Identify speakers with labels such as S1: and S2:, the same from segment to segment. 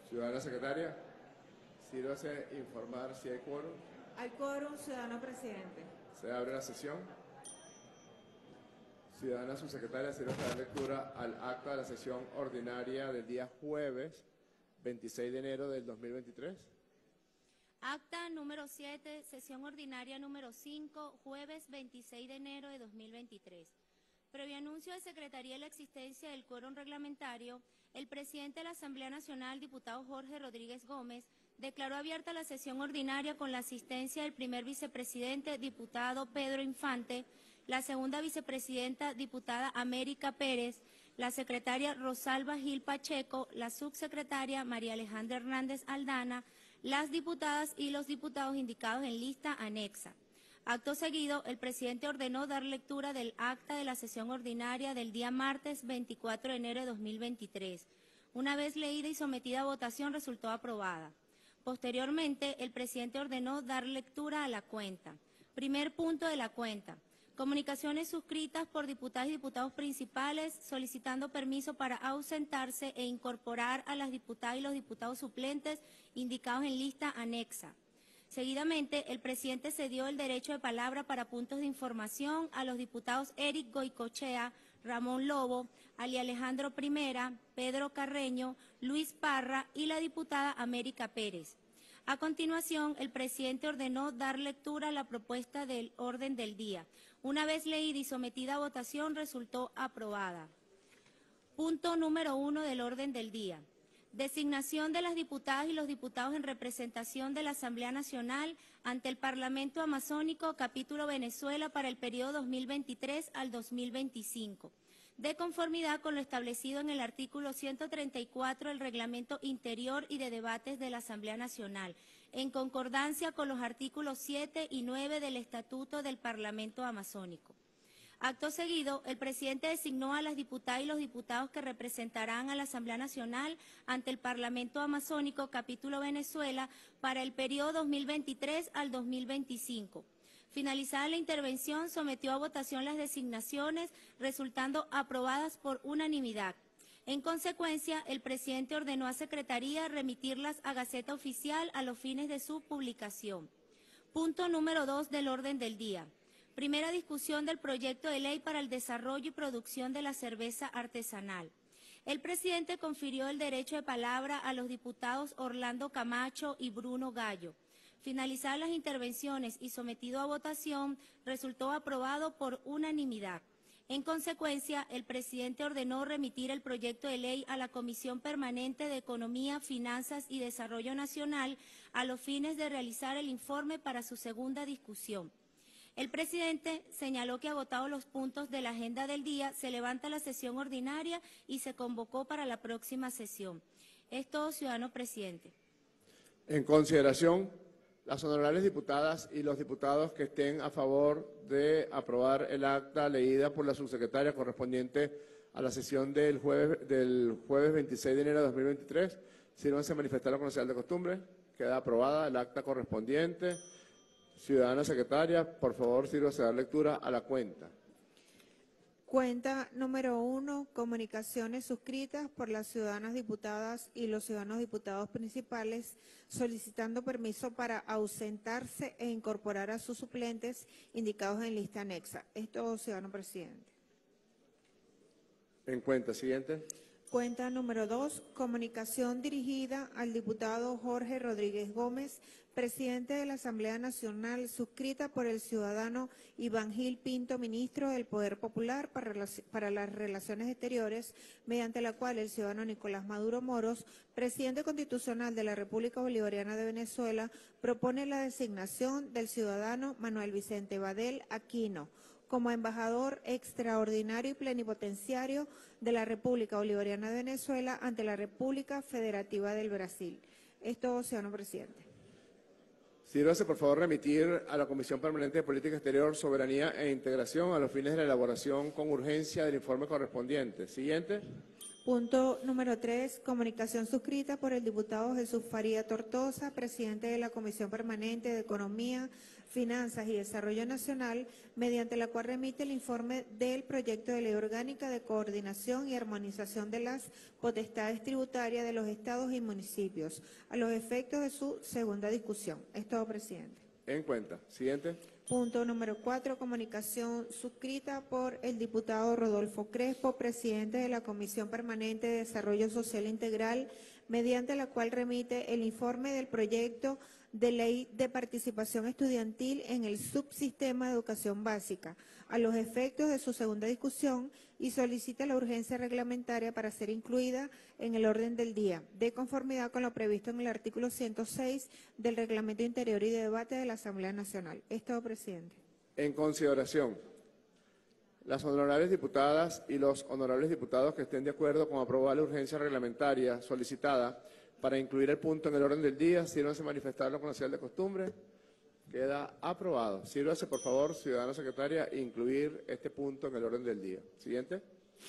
S1: Ciudadana secretaria, sírvase informar si hay quórum.
S2: Hay quórum, ciudadano presidente.
S1: Se abre la sesión. Ciudadana subsecretaria, sírvase dar lectura al acta de la sesión ordinaria del día jueves 26 de enero del 2023.
S3: Acta número 7, sesión ordinaria número 5, jueves 26 de enero de 2023. Previo anuncio de Secretaría de la existencia del quórum reglamentario, el presidente de la Asamblea Nacional, diputado Jorge Rodríguez Gómez, declaró abierta la sesión ordinaria con la asistencia del primer vicepresidente, diputado Pedro Infante, la segunda vicepresidenta, diputada América Pérez, la secretaria Rosalba Gil Pacheco, la subsecretaria María Alejandra Hernández Aldana, las diputadas y los diputados indicados en lista anexa. Acto seguido, el presidente ordenó dar lectura del acta de la sesión ordinaria del día martes 24 de enero de 2023. Una vez leída y sometida a votación, resultó aprobada. Posteriormente, el presidente ordenó dar lectura a la cuenta. Primer punto de la cuenta. Comunicaciones suscritas por diputadas y diputados principales solicitando permiso para ausentarse e incorporar a las diputadas y los diputados suplentes indicados en lista anexa. Seguidamente, el presidente cedió el derecho de palabra para puntos de información a los diputados Eric Goicochea, Ramón Lobo, Ali Alejandro Primera, Pedro Carreño, Luis Parra y la diputada América Pérez. A continuación, el presidente ordenó dar lectura a la propuesta del orden del día. Una vez leída y sometida a votación, resultó aprobada. Punto número 1 del orden del día. Designación de las diputadas y los diputados en representación de la Asamblea Nacional ante el Parlamento Amazónico, capítulo Venezuela, para el periodo 2023 al 2025, de conformidad con lo establecido en el artículo 134 del Reglamento Interior y de Debates de la Asamblea Nacional, en concordancia con los artículos 7 y 9 del Estatuto del Parlamento Amazónico. Acto seguido, el presidente designó a las diputadas y los diputados que representarán a la Asamblea Nacional ante el Parlamento Amazónico, capítulo Venezuela, para el periodo 2023 al 2025. Finalizada la intervención, sometió a votación las designaciones, resultando aprobadas por unanimidad. En consecuencia, el presidente ordenó a Secretaría remitirlas a Gaceta Oficial a los fines de su publicación. Punto número 2 del orden del día. Primera discusión del proyecto de ley para el desarrollo y producción de la cerveza artesanal. El presidente confirió el derecho de palabra a los diputados Orlando Camacho y Bruno Gallo. Finalizadas las intervenciones y sometido a votación, resultó aprobado por unanimidad. En consecuencia, el presidente ordenó remitir el proyecto de ley a la Comisión Permanente de Economía, Finanzas y Desarrollo Nacional a los fines de realizar el informe para su segunda discusión. El presidente señaló que agotados los puntos de la agenda del día, se levanta la sesión ordinaria y se convocó para la próxima sesión. Es todo, ciudadano presidente.
S1: En consideración, las honorables diputadas y los diputados que estén a favor de aprobar el acta leída por la subsecretaria correspondiente a la sesión del jueves 26 de enero de 2023, sírvanse a manifestarlo con la señal de costumbre. Queda aprobada el acta correspondiente. Ciudadana secretaria, por favor, sírvase a dar lectura a la cuenta.
S2: Cuenta número 1, comunicaciones suscritas por las ciudadanas diputadas y los ciudadanos diputados principales solicitando permiso para ausentarse e incorporar a sus suplentes indicados en lista anexa. Es todo, ciudadano presidente.
S1: En cuenta, siguiente.
S2: Cuenta número 2, comunicación dirigida al diputado Jorge Rodríguez Gómez, presidente de la Asamblea Nacional, suscrita por el ciudadano Iván Gil Pinto, ministro del Poder Popular para las Relaciones Exteriores, mediante la cual el ciudadano Nicolás Maduro Moros, presidente constitucional de la República Bolivariana de Venezuela, propone la designación del ciudadano Manuel Vicente Badel Aquino como embajador extraordinario y plenipotenciario de la República Bolivariana de Venezuela ante la República Federativa del Brasil. Es todo, ciudadano presidente.
S1: Sírvase, por favor, remitir a la Comisión Permanente de Política Exterior, Soberanía e Integración a los fines de la elaboración con urgencia del informe correspondiente. Siguiente.
S2: Punto número 3, comunicación suscrita por el diputado Jesús Faría Tortosa, presidente de la Comisión Permanente de Economía, Finanzas y Desarrollo Nacional, mediante la cual remite el informe del proyecto de ley orgánica de coordinación y armonización de las potestades tributarias de los estados y municipios, a los efectos de su segunda discusión. Es todo, presidente.
S1: En cuenta. Siguiente.
S2: Punto número 4, comunicación suscrita por el diputado Rodolfo Crespo, presidente de la Comisión Permanente de Desarrollo Social Integral, mediante la cual remite el informe del proyecto de ley de participación estudiantil en el subsistema de educación básica, a los efectos de su segunda discusión, y solicita la urgencia reglamentaria para ser incluida en el orden del día, de conformidad con lo previsto en el artículo 106 del Reglamento Interior y de Debate de la Asamblea Nacional. Es todo, presidente.
S1: En consideración, las honorables diputadas y los honorables diputados que estén de acuerdo con aprobar la urgencia reglamentaria solicitada para incluir el punto en el orden del día, sírvanse manifestarlo con la señal de costumbre. Queda aprobado. Sírvase, por favor, ciudadana secretaria, incluir este punto en el orden del día. Siguiente.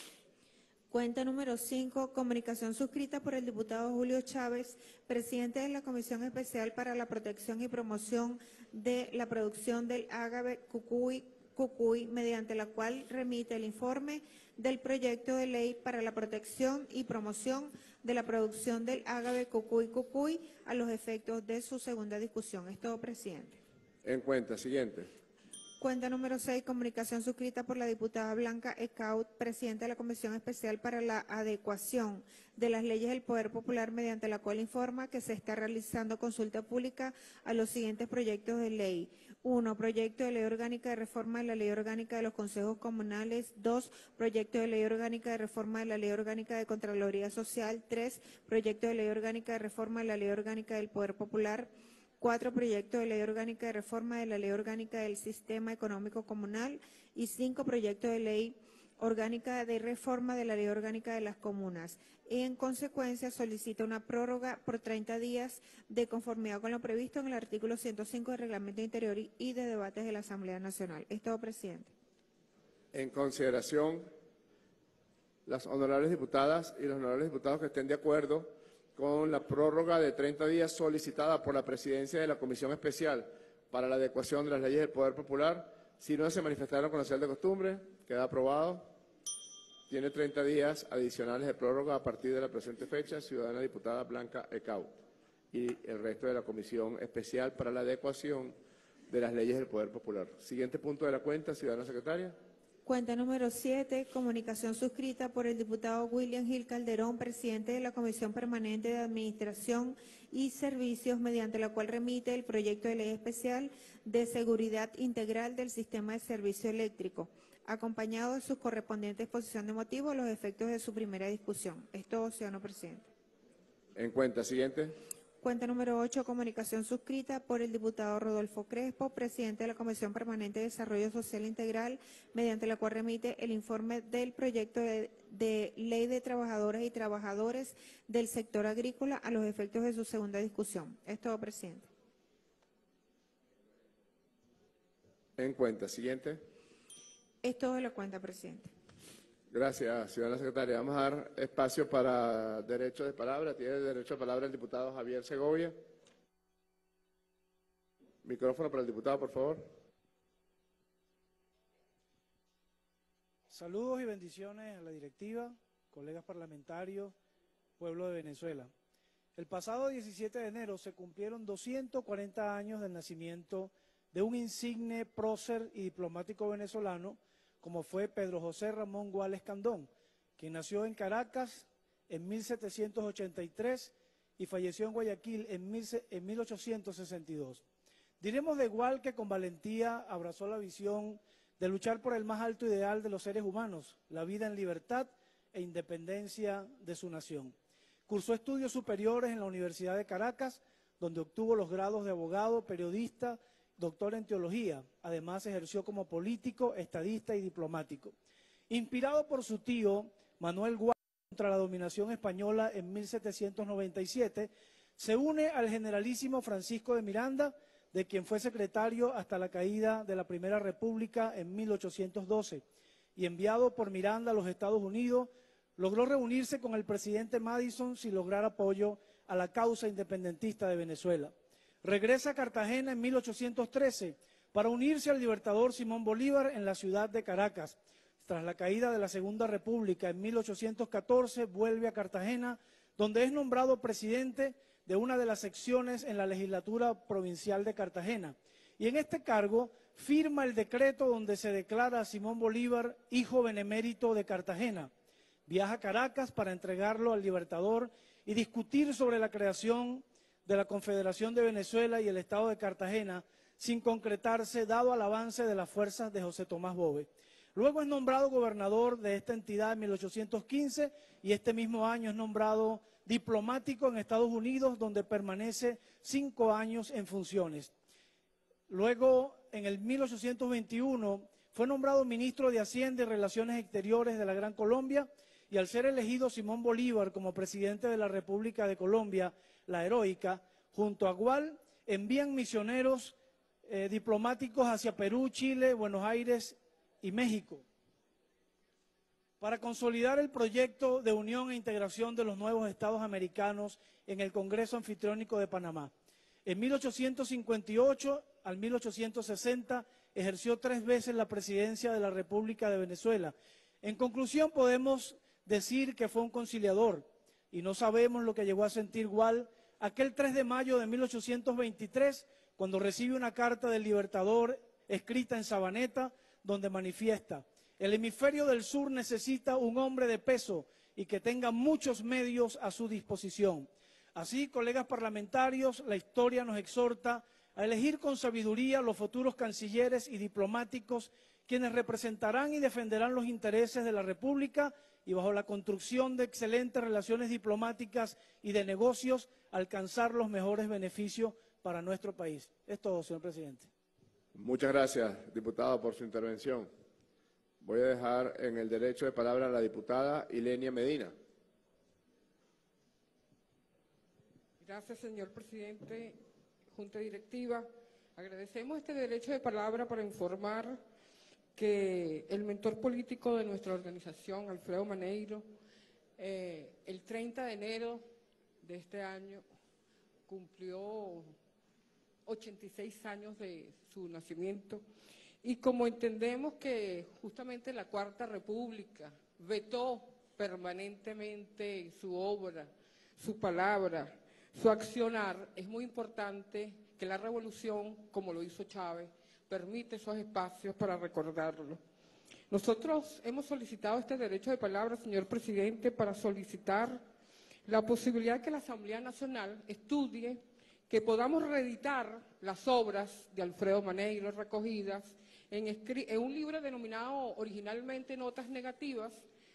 S2: Cuenta número 5, comunicación suscrita por el diputado Julio Chávez, presidente de la Comisión Especial para la Protección y Promoción de la Producción del Ágave Cucuy, mediante la cual remite el informe del proyecto de ley para la protección y promoción de la producción del ágave Cucuy a los efectos de su segunda discusión. Es todo, presidente.
S1: En cuenta. Siguiente.
S2: Cuenta número 6, comunicación suscrita por la diputada Blanca Ecaut, presidenta de la Comisión Especial para la Adecuación de las Leyes del Poder Popular, mediante la cual informa que se está realizando consulta pública a los siguientes proyectos de ley. 1. Proyecto de Ley Orgánica de Reforma de la Ley Orgánica de los Consejos Comunales. 2. Proyecto de Ley Orgánica de Reforma de la Ley Orgánica de Contraloría Social. 3. Proyecto de Ley Orgánica de Reforma de la Ley Orgánica del Poder Popular. 4. Proyecto de Ley Orgánica de Reforma de la Ley Orgánica del Sistema Económico Comunal. Y 5. Proyecto de Ley Orgánica de Reforma de la Ley Orgánica de las Comunas. En consecuencia, solicita una prórroga por 30 días de conformidad con lo previsto en el artículo 105 del Reglamento Interior y de Debates de la Asamblea Nacional. Es todo, presidente.
S1: En consideración, las honorables diputadas y los honorables diputados que estén de acuerdo con la prórroga de 30 días solicitada por la presidencia de la Comisión Especial para la Adecuación de las Leyes del Poder Popular, si no se manifestaron con la señal de costumbre, queda aprobado. Tiene 30 días adicionales de prórroga a partir de la presente fecha, ciudadana diputada Blanca Ecaut, y el resto de la Comisión Especial para la Adecuación de las Leyes del Poder Popular. Siguiente punto de la cuenta, ciudadana secretaria.
S2: Cuenta número 7, comunicación suscrita por el diputado William Gil Calderón, presidente de la Comisión Permanente de Administración y Servicios, mediante la cual remite el proyecto de ley especial de seguridad integral del sistema de servicio eléctrico, acompañado de su correspondiente exposición de motivos a los efectos de su primera discusión. Es todo, ciudadano presidente.
S1: En cuenta. Siguiente.
S2: Cuenta número 8, comunicación suscrita por el diputado Rodolfo Crespo, presidente de la Comisión Permanente de Desarrollo Social Integral, mediante la cual remite el informe del proyecto de ley de trabajadoras y trabajadores del sector agrícola a los efectos de su segunda discusión. Es todo, presidente.
S1: En cuenta. Siguiente.
S2: Es todo de la cuenta, presidente.
S1: Gracias, ciudadana secretaria. Vamos a dar espacio para derecho de palabra. Tiene derecho de palabra el diputado Javier Segovia. Micrófono para el diputado, por favor.
S4: Saludos y bendiciones a la directiva, colegas parlamentarios, pueblo de Venezuela. El pasado 17 de enero se cumplieron 240 años del nacimiento de un insigne prócer y diplomático venezolano, como fue Pedro José Ramón Guales Candón, quien nació en Caracas en 1783 y falleció en Guayaquil en 1862. Diremos de igual que con valentía abrazó la visión de luchar por el más alto ideal de los seres humanos, la vida en libertad e independencia de su nación. Cursó estudios superiores en la Universidad de Caracas, donde obtuvo los grados de abogado, periodista, doctor en teología. Además ejerció como político, estadista y diplomático. Inspirado por su tío, Manuel Guales, contra la dominación española en 1797, se une al generalísimo Francisco de Miranda, de quien fue secretario hasta la caída de la Primera República en 1812, y enviado por Miranda a los Estados Unidos, logró reunirse con el presidente Madison sin lograr apoyo a la causa independentista de Venezuela. Regresa a Cartagena en 1813 para unirse al libertador Simón Bolívar en la ciudad de Caracas. Tras la caída de la Segunda República en 1814, vuelve a Cartagena, donde es nombrado presidente de una de las secciones en la legislatura provincial de Cartagena. Y en este cargo firma el decreto donde se declara a Simón Bolívar hijo benemérito de Cartagena. Viaja a Caracas para entregarlo al libertador y discutir sobre la creación de la Confederación de Venezuela y el Estado de Cartagena, sin concretarse dado al avance de las fuerzas de José Tomás Bove. Luego es nombrado gobernador de esta entidad en 1815 y este mismo año es nombrado diplomático en Estados Unidos, donde permanece 5 años en funciones. Luego, en el 1821, fue nombrado ministro de Hacienda y Relaciones Exteriores de la Gran Colombia, y al ser elegido Simón Bolívar como presidente de la República de Colombia, la heroica, junto a Gual, envían misioneros diplomáticos hacia Perú, Chile, Buenos Aires y México, para consolidar el proyecto de unión e integración de los nuevos estados americanos en el Congreso Anfitriónico de Panamá. En 1858 al 1860 ejerció 3 veces la presidencia de la República de Venezuela. En conclusión, podemos decir que fue un conciliador, y no sabemos lo que llegó a sentir Gual aquel 3 de mayo de 1823, cuando recibe una carta del Libertador escrita en Sabaneta, donde manifiesta: el hemisferio del sur necesita un hombre de peso y que tenga muchos medios a su disposición. Así, colegas parlamentarios, la historia nos exhorta a elegir con sabiduría los futuros cancilleres y diplomáticos, quienes representarán y defenderán los intereses de la República y, bajo la construcción de excelentes relaciones diplomáticas y de negocios, alcanzar los mejores beneficios para nuestro país. Es todo, señor presidente.
S1: Muchas gracias, diputado, por su intervención. Voy a dejar en el derecho de palabra a la diputada Ilenia Medina.
S5: Gracias, señor presidente, Junta Directiva. Agradecemos este derecho de palabra para informar que el mentor político de nuestra organización, Alfredo Maneiro, el 30 de enero de este año cumplió 86 años de su nacimiento, y como entendemos que justamente la Cuarta República vetó permanentemente su obra, su palabra, su accionar, es muy importante que la revolución, como lo hizo Chávez, permite esos espacios para recordarlo. Nosotros hemos solicitado este derecho de palabra, señor presidente, para solicitar la posibilidad que la Asamblea Nacional estudie que podamos reeditar las obras de Alfredo Maneiro recogidas en un libro denominado originalmente Notas Negativas,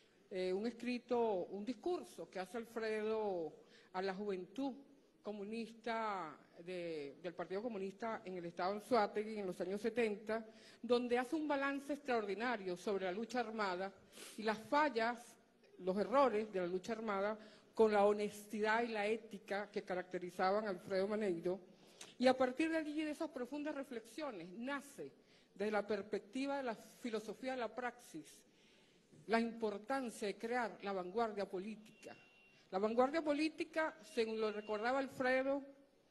S5: un discurso que hace Alfredo a la juventud comunista del Partido Comunista en el estado de Anzoátegui en los años 70, donde hace un balance extraordinario sobre la lucha armada y las fallas, los errores de la lucha armada, con la honestidad y la ética que caracterizaban a Alfredo Maneiro. Y a partir de allí, de esas profundas reflexiones, nace, desde la perspectiva de la filosofía de la praxis, la importancia de crear la vanguardia política. La vanguardia política, según lo recordaba Alfredo,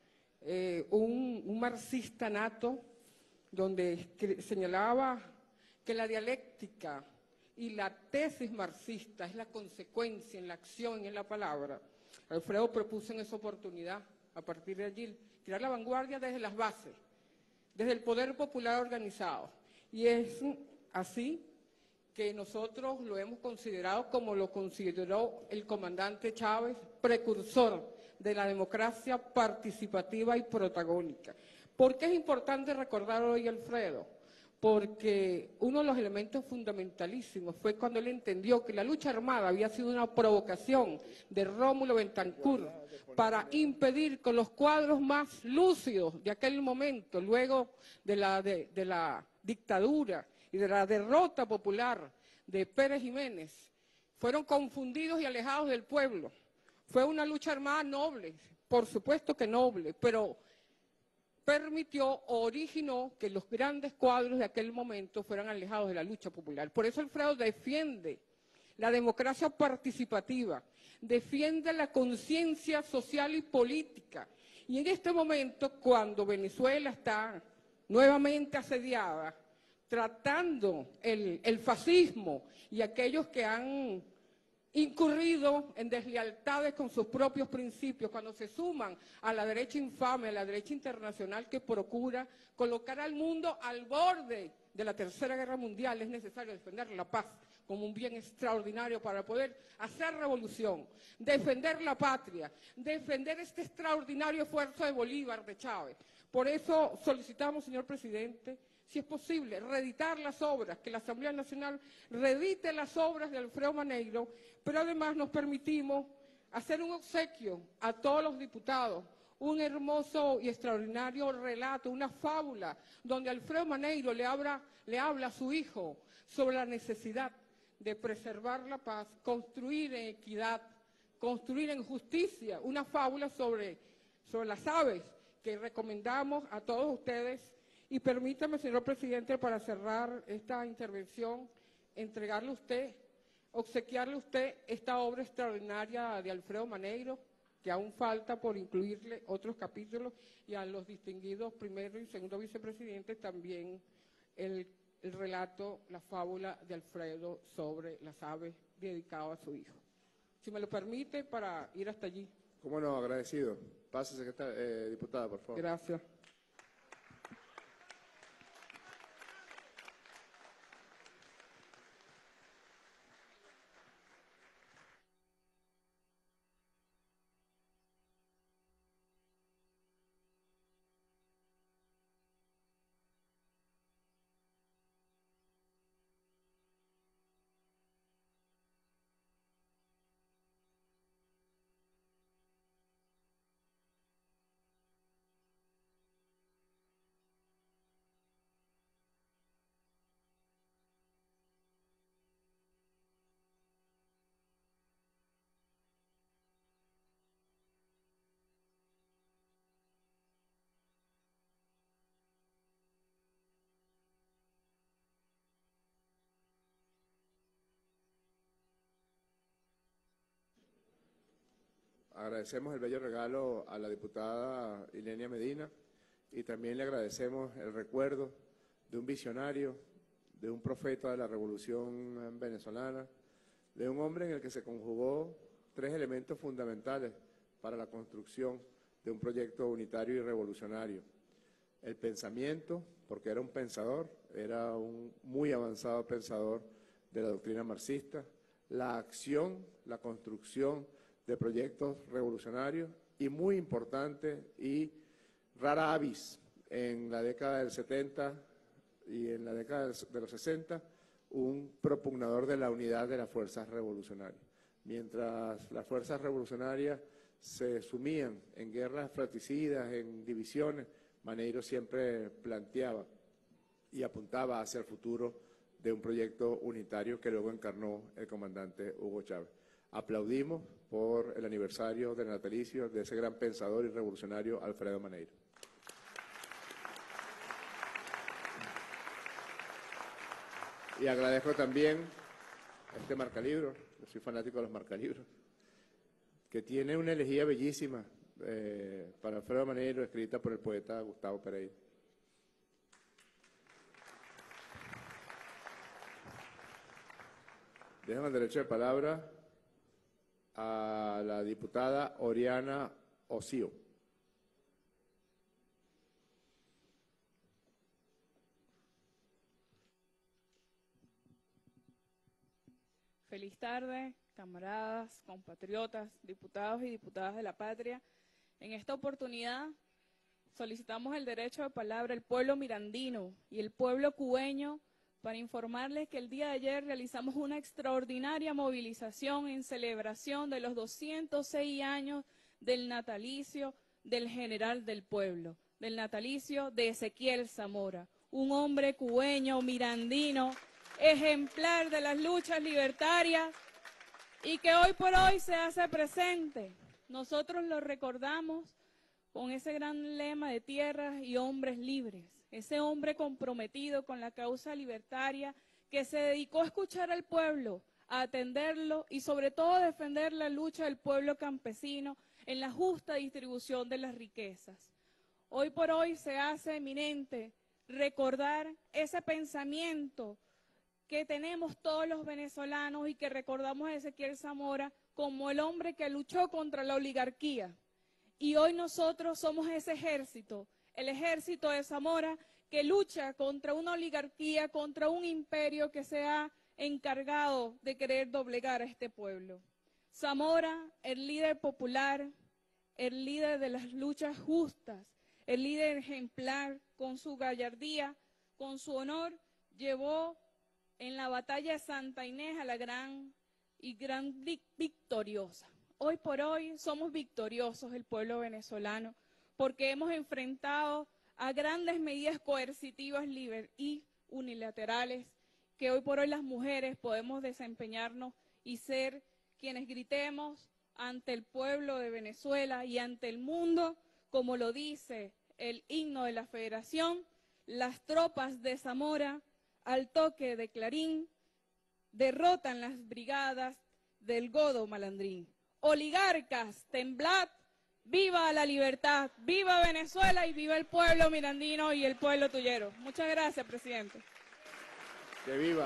S5: un marxista nato, donde señalaba que la dialéctica y la tesis marxista es la consecuencia en la acción y en la palabra. Alfredo propuso en esa oportunidad, a partir de allí, crear la vanguardia desde las bases, desde el poder popular organizado. Y es así que nosotros lo hemos considerado como lo consideró el comandante Chávez, precursor de la democracia participativa y protagónica. ¿Por qué es importante recordar hoy a Alfredo? Porque uno de los elementos fundamentalísimos fue cuando él entendió que la lucha armada había sido una provocación de Rómulo Betancourt para impedir con los cuadros más lúcidos de aquel momento, luego de la dictadura y de la derrota popular de Pérez Jiménez, fueron confundidos y alejados del pueblo. Fue una lucha armada noble, por supuesto que noble, pero permitió o originó que los grandes cuadros de aquel momento fueran alejados de la lucha popular. Por eso Alfredo defiende la democracia participativa, defiende la conciencia social y política. Y en este momento, cuando Venezuela está nuevamente asediada, tratando el fascismo y aquellos que han incurrido en deslealtades con sus propios principios, cuando se suman a la derecha infame, a la derecha internacional que procura colocar al mundo al borde de la Tercera Guerra Mundial, es necesario defender la paz como un bien extraordinario para poder hacer revolución, defender la patria, defender este extraordinario esfuerzo de Bolívar, de Chávez. Por eso solicitamos, señor presidente, si es posible, reeditar las obras, que la Asamblea Nacional reedite las obras de Alfredo Maneiro, pero además nos permitimos hacer un obsequio a todos los diputados, un hermoso y extraordinario relato, una fábula, donde Alfredo Maneiro le habla a su hijo sobre la necesidad de preservar la paz, construir en equidad, construir en justicia, una fábula sobre las aves que recomendamos a todos ustedes. Y permítame, señor presidente, para cerrar esta intervención, entregarle a usted, obsequiarle a usted esta obra extraordinaria de Alfredo Maneiro, que aún falta por incluirle otros capítulos, y a los distinguidos primero y segundo vicepresidentes también el relato, la fábula de Alfredo sobre las aves, dedicado a su hijo. Si me lo permite, para ir hasta allí.
S1: Cómo no, agradecido. Pase, diputada, por favor.
S5: Gracias.
S1: Agradecemos el bello regalo a la diputada Ilenia Medina y también le agradecemos el recuerdo de un visionario, de un profeta de la revolución venezolana, de un hombre en el que se conjugó tres elementos fundamentales para la construcción de un proyecto unitario y revolucionario. El pensamiento, porque era un pensador, era un muy avanzado pensador de la doctrina marxista, la acción, la construcción de proyectos revolucionarios y muy importante y rara avis en la década del 70 y en la década de los 60, un propugnador de la unidad de las fuerzas revolucionarias. Mientras las fuerzas revolucionarias se sumían en guerras fratricidas, en divisiones, Maneiro siempre planteaba y apuntaba hacia el futuro de un proyecto unitario que luego encarnó el comandante Hugo Chávez. Aplaudimos por el aniversario del natalicio de ese gran pensador y revolucionario Alfredo Maneiro. Y agradezco también este marcalibro, yo soy fanático de los marcalibros, que tiene una elegía bellísima para Alfredo Maneiro, escrita por el poeta Gustavo Pereira. Dejo el derecho de palabra a la diputada Oriana Osío.
S6: Feliz tarde, camaradas, compatriotas, diputados y diputadas de la patria. En esta oportunidad solicitamos el derecho de palabra al pueblo mirandino y el pueblo cubeño para informarles que el día de ayer realizamos una extraordinaria movilización en celebración de los 206 años del natalicio del general del pueblo, del natalicio de Ezequiel Zamora, un hombre cubeño, mirandino, ejemplar de las luchas libertarias y que hoy por hoy se hace presente. Nosotros lo recordamos con ese gran lema de tierras y hombres libres. Ese hombre comprometido con la causa libertaria que se dedicó a escuchar al pueblo, a atenderlo y sobre todo a defender la lucha del pueblo campesino en la justa distribución de las riquezas. Hoy por hoy se hace eminente recordar ese pensamiento que tenemos todos los venezolanos y que recordamos a Ezequiel Zamora como el hombre que luchó contra la oligarquía. Y hoy nosotros somos ese ejército, el ejército de Zamora, que lucha contra una oligarquía, contra un imperio que se ha encargado de querer doblegar a este pueblo. Zamora, el líder popular, el líder de las luchas justas, el líder ejemplar, con su gallardía, con su honor, llevó en la batalla de Santa Inés a la gran victoriosa. Hoy por hoy somos victoriosos el pueblo venezolano porque hemos enfrentado a grandes medidas coercitivas y unilaterales que hoy por hoy las mujeres podemos desempeñarnos y ser quienes gritemos ante el pueblo de Venezuela y ante el mundo, como lo dice el himno de la Federación: las tropas de Zamora al toque de clarín derrotan las brigadas del godo malandrín. Oligarcas, temblad, viva la libertad, viva Venezuela y viva el pueblo mirandino y el pueblo tuyero. Muchas gracias, presidente.
S1: ¡Que viva!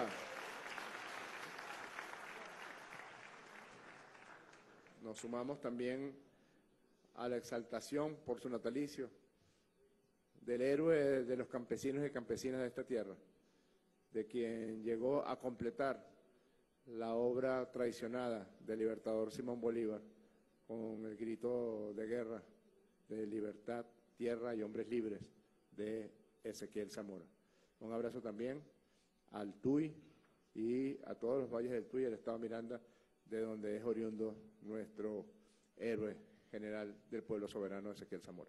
S1: Nos sumamos también a la exaltación por su natalicio del héroe de los campesinos y campesinas de esta tierra, de quien llegó a completar la obra traicionada del libertador Simón Bolívar con el grito de guerra de libertad, tierra y hombres libres de Ezequiel Zamora. Un abrazo también al Tuy y a todos los valles del Tuy y el estado Miranda, de donde es oriundo nuestro héroe general del pueblo soberano Ezequiel Zamora.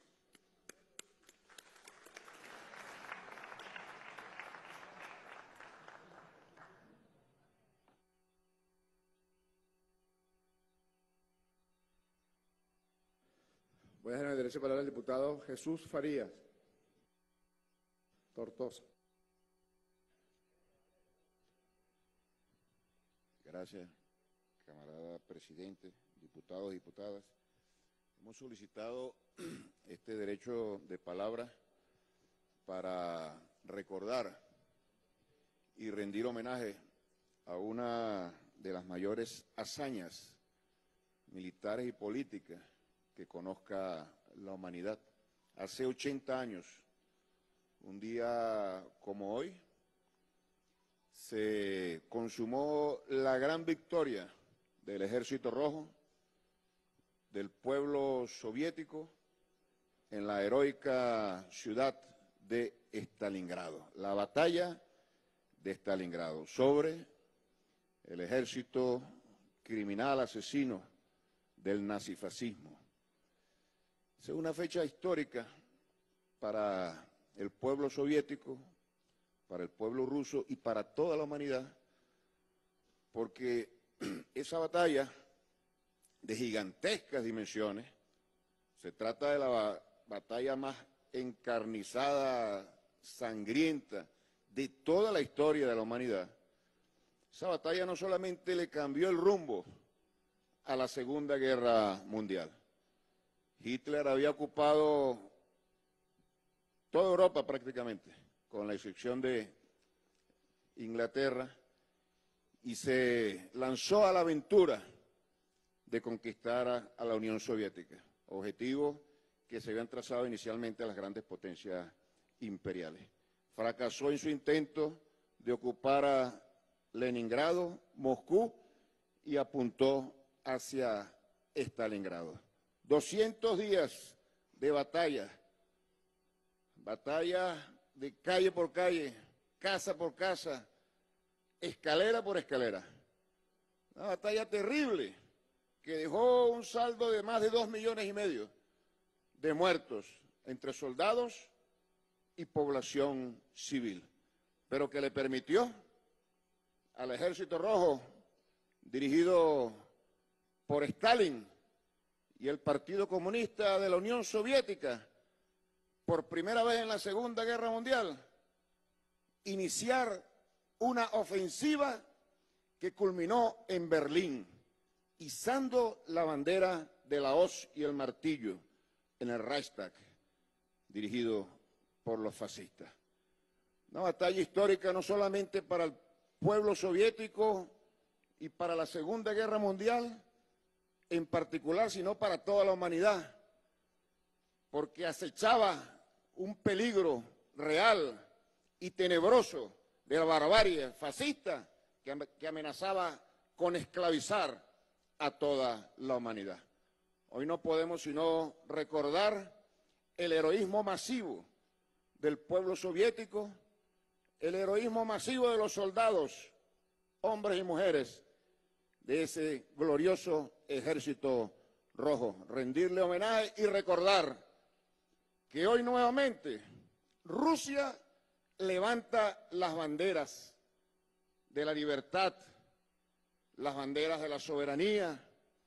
S1: Voy a dejar el derecho de palabra al diputado Jesús Farías Tortosa.
S7: Gracias, camarada presidente, diputados y diputadas. Hemos solicitado este derecho de palabra para recordar y rendir homenaje a una de las mayores hazañas militares y políticas que conozca la humanidad. Hace 80 años, un día como hoy, se consumó la gran victoria del Ejército Rojo, del pueblo soviético, en la heroica ciudad de Stalingrado, la batalla de Stalingrado, sobre el ejército criminal asesino del nazifascismo. Es una fecha histórica para el pueblo soviético, para el pueblo ruso y para toda la humanidad, porque esa batalla de gigantescas dimensiones, se trata de la batalla más encarnizada, sangrienta de toda la historia de la humanidad. Esa batalla no solamente le cambió el rumbo a la Segunda Guerra Mundial. Hitler había ocupado toda Europa prácticamente, con la excepción de Inglaterra, y se lanzó a la aventura de conquistar a la Unión Soviética, objetivo que se habían trazado inicialmente a las grandes potencias imperiales. Fracasó en su intento de ocupar a Leningrado, Moscú, y apuntó hacia Stalingrado. 200 días de batalla, batalla de calle por calle, casa por casa, escalera por escalera. Una batalla terrible que dejó un saldo de más de 2,5 millones de muertos entre soldados y población civil, pero que le permitió al Ejército Rojo, dirigido por Stalin y el Partido Comunista de la Unión Soviética, por primera vez en la Segunda Guerra Mundial, iniciar una ofensiva que culminó en Berlín, izando la bandera de la hoz y el martillo en el Reichstag, dirigido por los fascistas. Una batalla histórica no solamente para el pueblo soviético y para la Segunda Guerra Mundial en particular, sino para toda la humanidad, porque acechaba un peligro real y tenebroso de la barbarie fascista que amenazaba con esclavizar a toda la humanidad. Hoy no podemos sino recordar el heroísmo masivo del pueblo soviético, el heroísmo masivo de los soldados, hombres y mujeres, de ese glorioso ejército rojo. Rendirle homenaje y recordar que hoy nuevamente Rusia levanta las banderas de la libertad, las banderas de la soberanía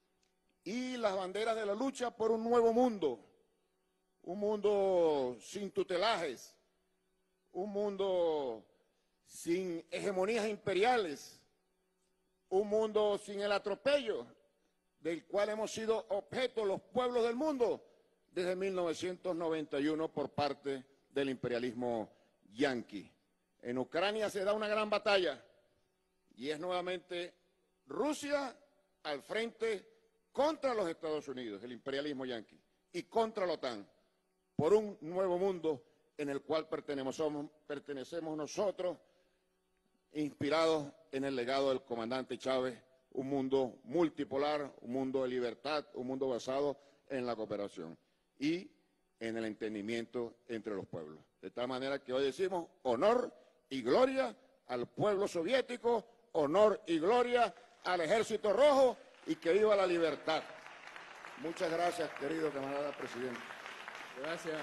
S7: y las banderas de la lucha por un nuevo mundo, un mundo sin tutelajes, un mundo sin hegemonías imperiales, un mundo sin el atropello del cual hemos sido objeto los pueblos del mundo desde 1991 por parte del imperialismo yanqui. En Ucrania se da una gran batalla y es nuevamente Rusia al frente contra los Estados Unidos, el imperialismo yanqui, y contra la OTAN, por un nuevo mundo en el cual pertenecemos nosotros, inspirados en el legado del comandante Chávez, un mundo multipolar, un mundo de libertad, un mundo basado en la cooperación y en el entendimiento entre los pueblos. De tal manera que hoy decimos honor y gloria al pueblo soviético, honor y gloria al Ejército Rojo y que viva la libertad. Muchas gracias, querido camarada presidente.
S1: Gracias,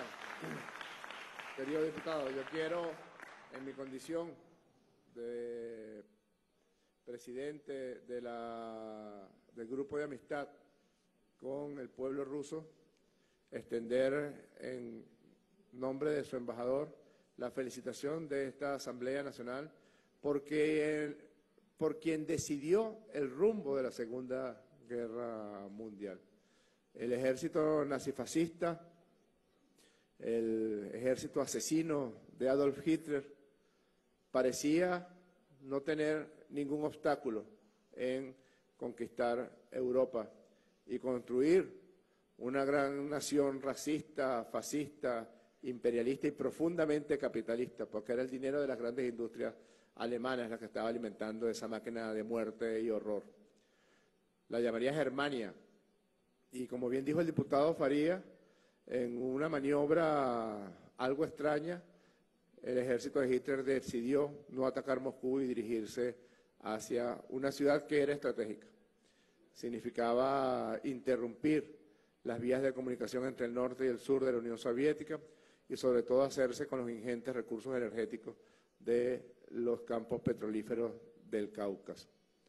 S1: querido diputado. Yo quiero, en mi condición de presidente del Grupo de Amistad con el pueblo ruso, extender en nombre de su embajador la felicitación de esta Asamblea Nacional por quien decidió el rumbo de la Segunda Guerra Mundial. El ejército nazifascista, el ejército asesino de Adolf Hitler, parecía no tener ningún obstáculo en conquistar Europa y construir una gran nación racista, fascista, imperialista y profundamente capitalista, porque era el dinero de las grandes industrias alemanas la que estaba alimentando esa máquina de muerte y horror. La llamaría Germania, y como bien dijo el diputado Faría, en una maniobra algo extraña, el ejército de Hitler decidió no atacar Moscú y dirigirse hacia una ciudad que era estratégica. Significaba interrumpir las vías de comunicación entre el norte y el sur de la Unión Soviética y sobre todo hacerse con los ingentes recursos energéticos de los campos petrolíferos del Cáucaso.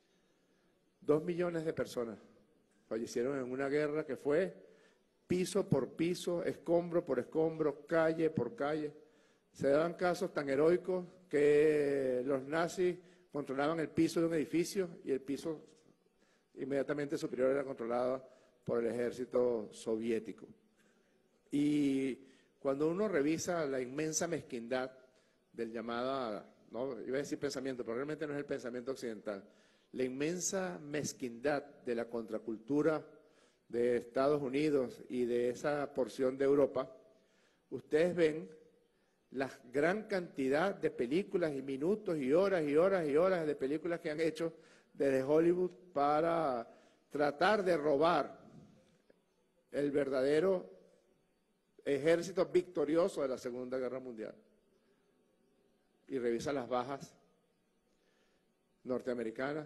S1: 2 millones de personas fallecieron en una guerra que fue piso por piso, escombro por escombro, calle por calle. Se daban casos tan heroicos que los nazis controlaban el piso de un edificio y el piso inmediatamente superior era controlado por el ejército soviético. Y cuando uno revisa la inmensa mezquindad del llamado, no iba a decir pensamiento, pero realmente no es el pensamiento occidental, la inmensa mezquindad de la contracultura de Estados Unidos y de esa porción de Europa, ustedes ven la gran cantidad de películas y minutos y horas y horas y horas de películas que han hecho desde Hollywood para tratar de robar el verdadero ejército victorioso de la Segunda Guerra Mundial. Y revisa las bajas norteamericanas.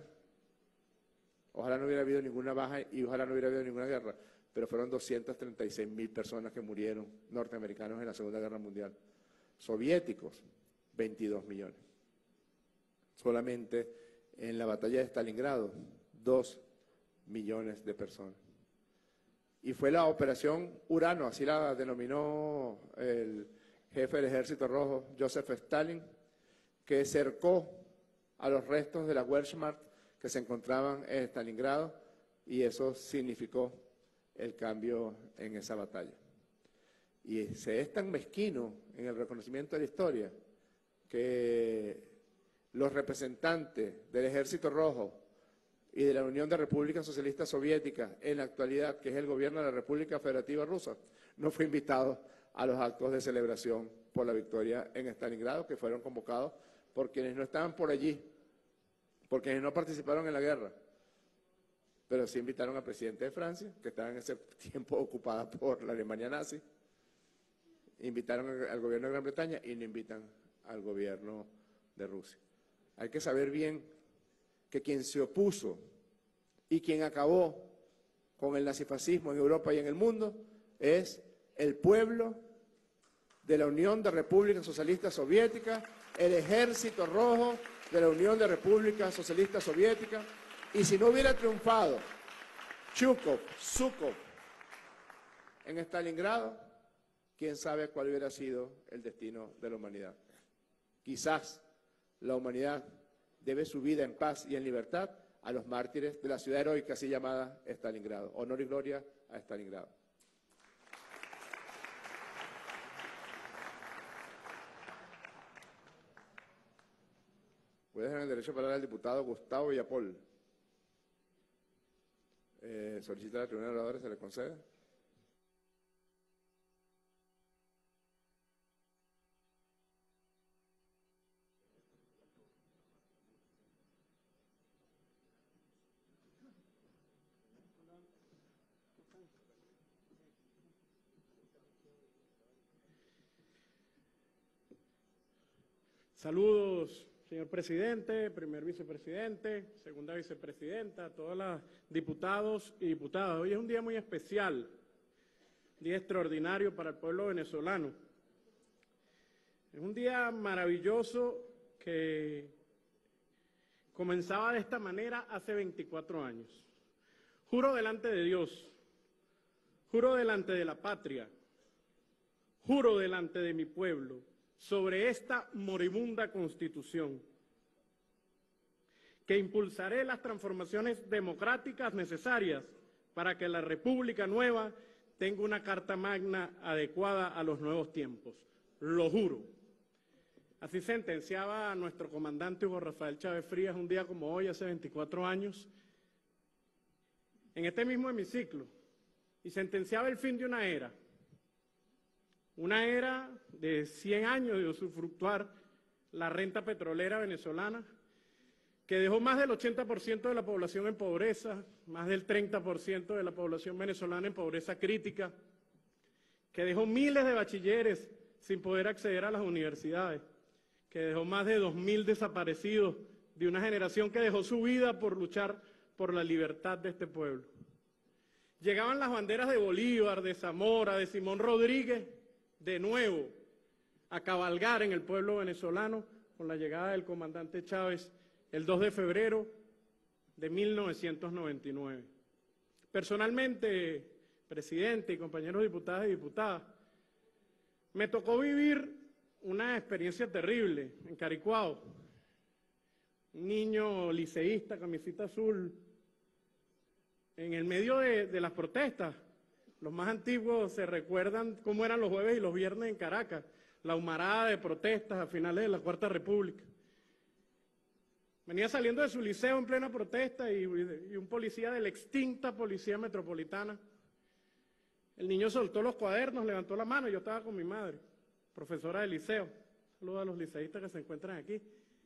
S1: Ojalá no hubiera habido ninguna baja y ojalá no hubiera habido ninguna guerra, pero fueron 236.000 personas que murieron norteamericanos en la Segunda Guerra Mundial. Soviéticos, 22 millones. Solamente en la batalla de Stalingrado, 2 millones de personas. Y fue la Operación Urano, así la denominó el jefe del Ejército Rojo, Joseph Stalin, que cercó a los restos de la Wehrmacht que se encontraban en Stalingrado, y eso significó el cambio en esa batalla. Y se es tan mezquino en el reconocimiento de la historia que los representantes del Ejército Rojo y de la Unión de Repúblicas Socialistas Soviéticas en la actualidad, que es el gobierno de la República Federativa Rusa, no fue invitado a los actos de celebración por la victoria en Stalingrado, que fueron convocados por quienes no estaban por allí, por quienes no participaron en la guerra, pero sí invitaron al presidente de Francia, que estaba en ese tiempo ocupada por la Alemania nazi, invitaron al gobierno de Gran Bretaña y no invitan al gobierno de Rusia. Hay que saber bien que quien se opuso y quien acabó con el nazifascismo en Europa y en el mundo es el pueblo de la Unión de Repúblicas Socialistas Soviéticas, el Ejército Rojo de la Unión de Repúblicas Socialistas Soviéticas, y si no hubiera triunfado Zhukov en Stalingrado, quién sabe cuál hubiera sido el destino de la humanidad. Quizás la humanidad debe su vida en paz y en libertad a los mártires de la ciudad heroica así llamada Stalingrado. Honor y gloria a Stalingrado. Voy a dejar el derecho de palabra al diputado Gustavo Villapol. Solicita a la tribuna de oradores, ¿se le concede?
S8: Saludos, señor presidente, primer vicepresidente, segunda vicepresidenta, todos los diputados y diputadas. Hoy es un día muy especial, un día extraordinario para el pueblo venezolano. Es un día maravilloso que comenzaba de esta manera hace 24 años. Juro delante de Dios, juro delante de la patria, juro delante de mi pueblo, sobre esta moribunda Constitución, que impulsaré las transformaciones democráticas necesarias para que la República Nueva tenga una Carta Magna adecuada a los nuevos tiempos. Lo juro. Así sentenciaba nuestro comandante Hugo Rafael Chávez Frías un día como hoy, hace 24 años, en este mismo hemiciclo, y sentenciaba el fin de una era de 100 años de usufructuar la renta petrolera venezolana, que dejó más del 80% de la población en pobreza, más del 30% de la población venezolana en pobreza crítica, que dejó miles de bachilleres sin poder acceder a las universidades, que dejó más de 2.000 desaparecidos de una generación que dejó su vida por luchar por la libertad de este pueblo. Llegaban las banderas de Bolívar, de Zamora, de Simón Rodríguez, de nuevo a cabalgar en el pueblo venezolano con la llegada del comandante Chávez el 2 de febrero de 1999. Personalmente, presidente y compañeros diputados y diputadas, me tocó vivir una experiencia terrible en Caricuao. Un niño liceísta, camisita azul, en el medio de las protestas. Los más antiguos se recuerdan cómo eran los jueves y los viernes en Caracas, la humarada de protestas a finales de la Cuarta República. Venía saliendo de su liceo en plena protesta y un policía de la extinta Policía Metropolitana. El niño soltó los cuadernos, levantó la mano, yo estaba con mi madre, profesora de liceo. Saludos a los liceístas que se encuentran aquí.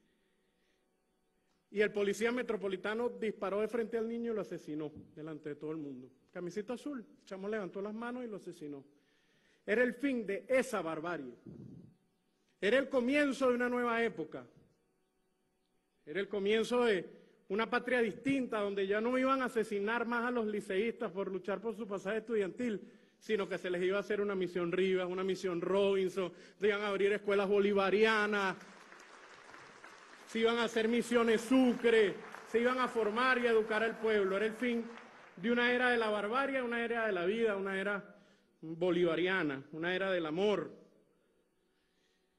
S8: Y el policía metropolitano disparó de frente al niño y lo asesinó delante de todo el mundo. Camiseta azul, el chamo levantó las manos y lo asesinó. Era el fin de esa barbarie. Era el comienzo de una nueva época. Era el comienzo de una patria distinta, donde ya no iban a asesinar más a los liceístas por luchar por su pasaje estudiantil, sino que se les iba a hacer una misión Rivas, una misión Robinson, se iban a abrir escuelas bolivarianas, se iban a hacer misiones Sucre, se iban a formar y a educar al pueblo. Era el fin de una era de la barbarie, una era de la vida, una era bolivariana, una era del amor.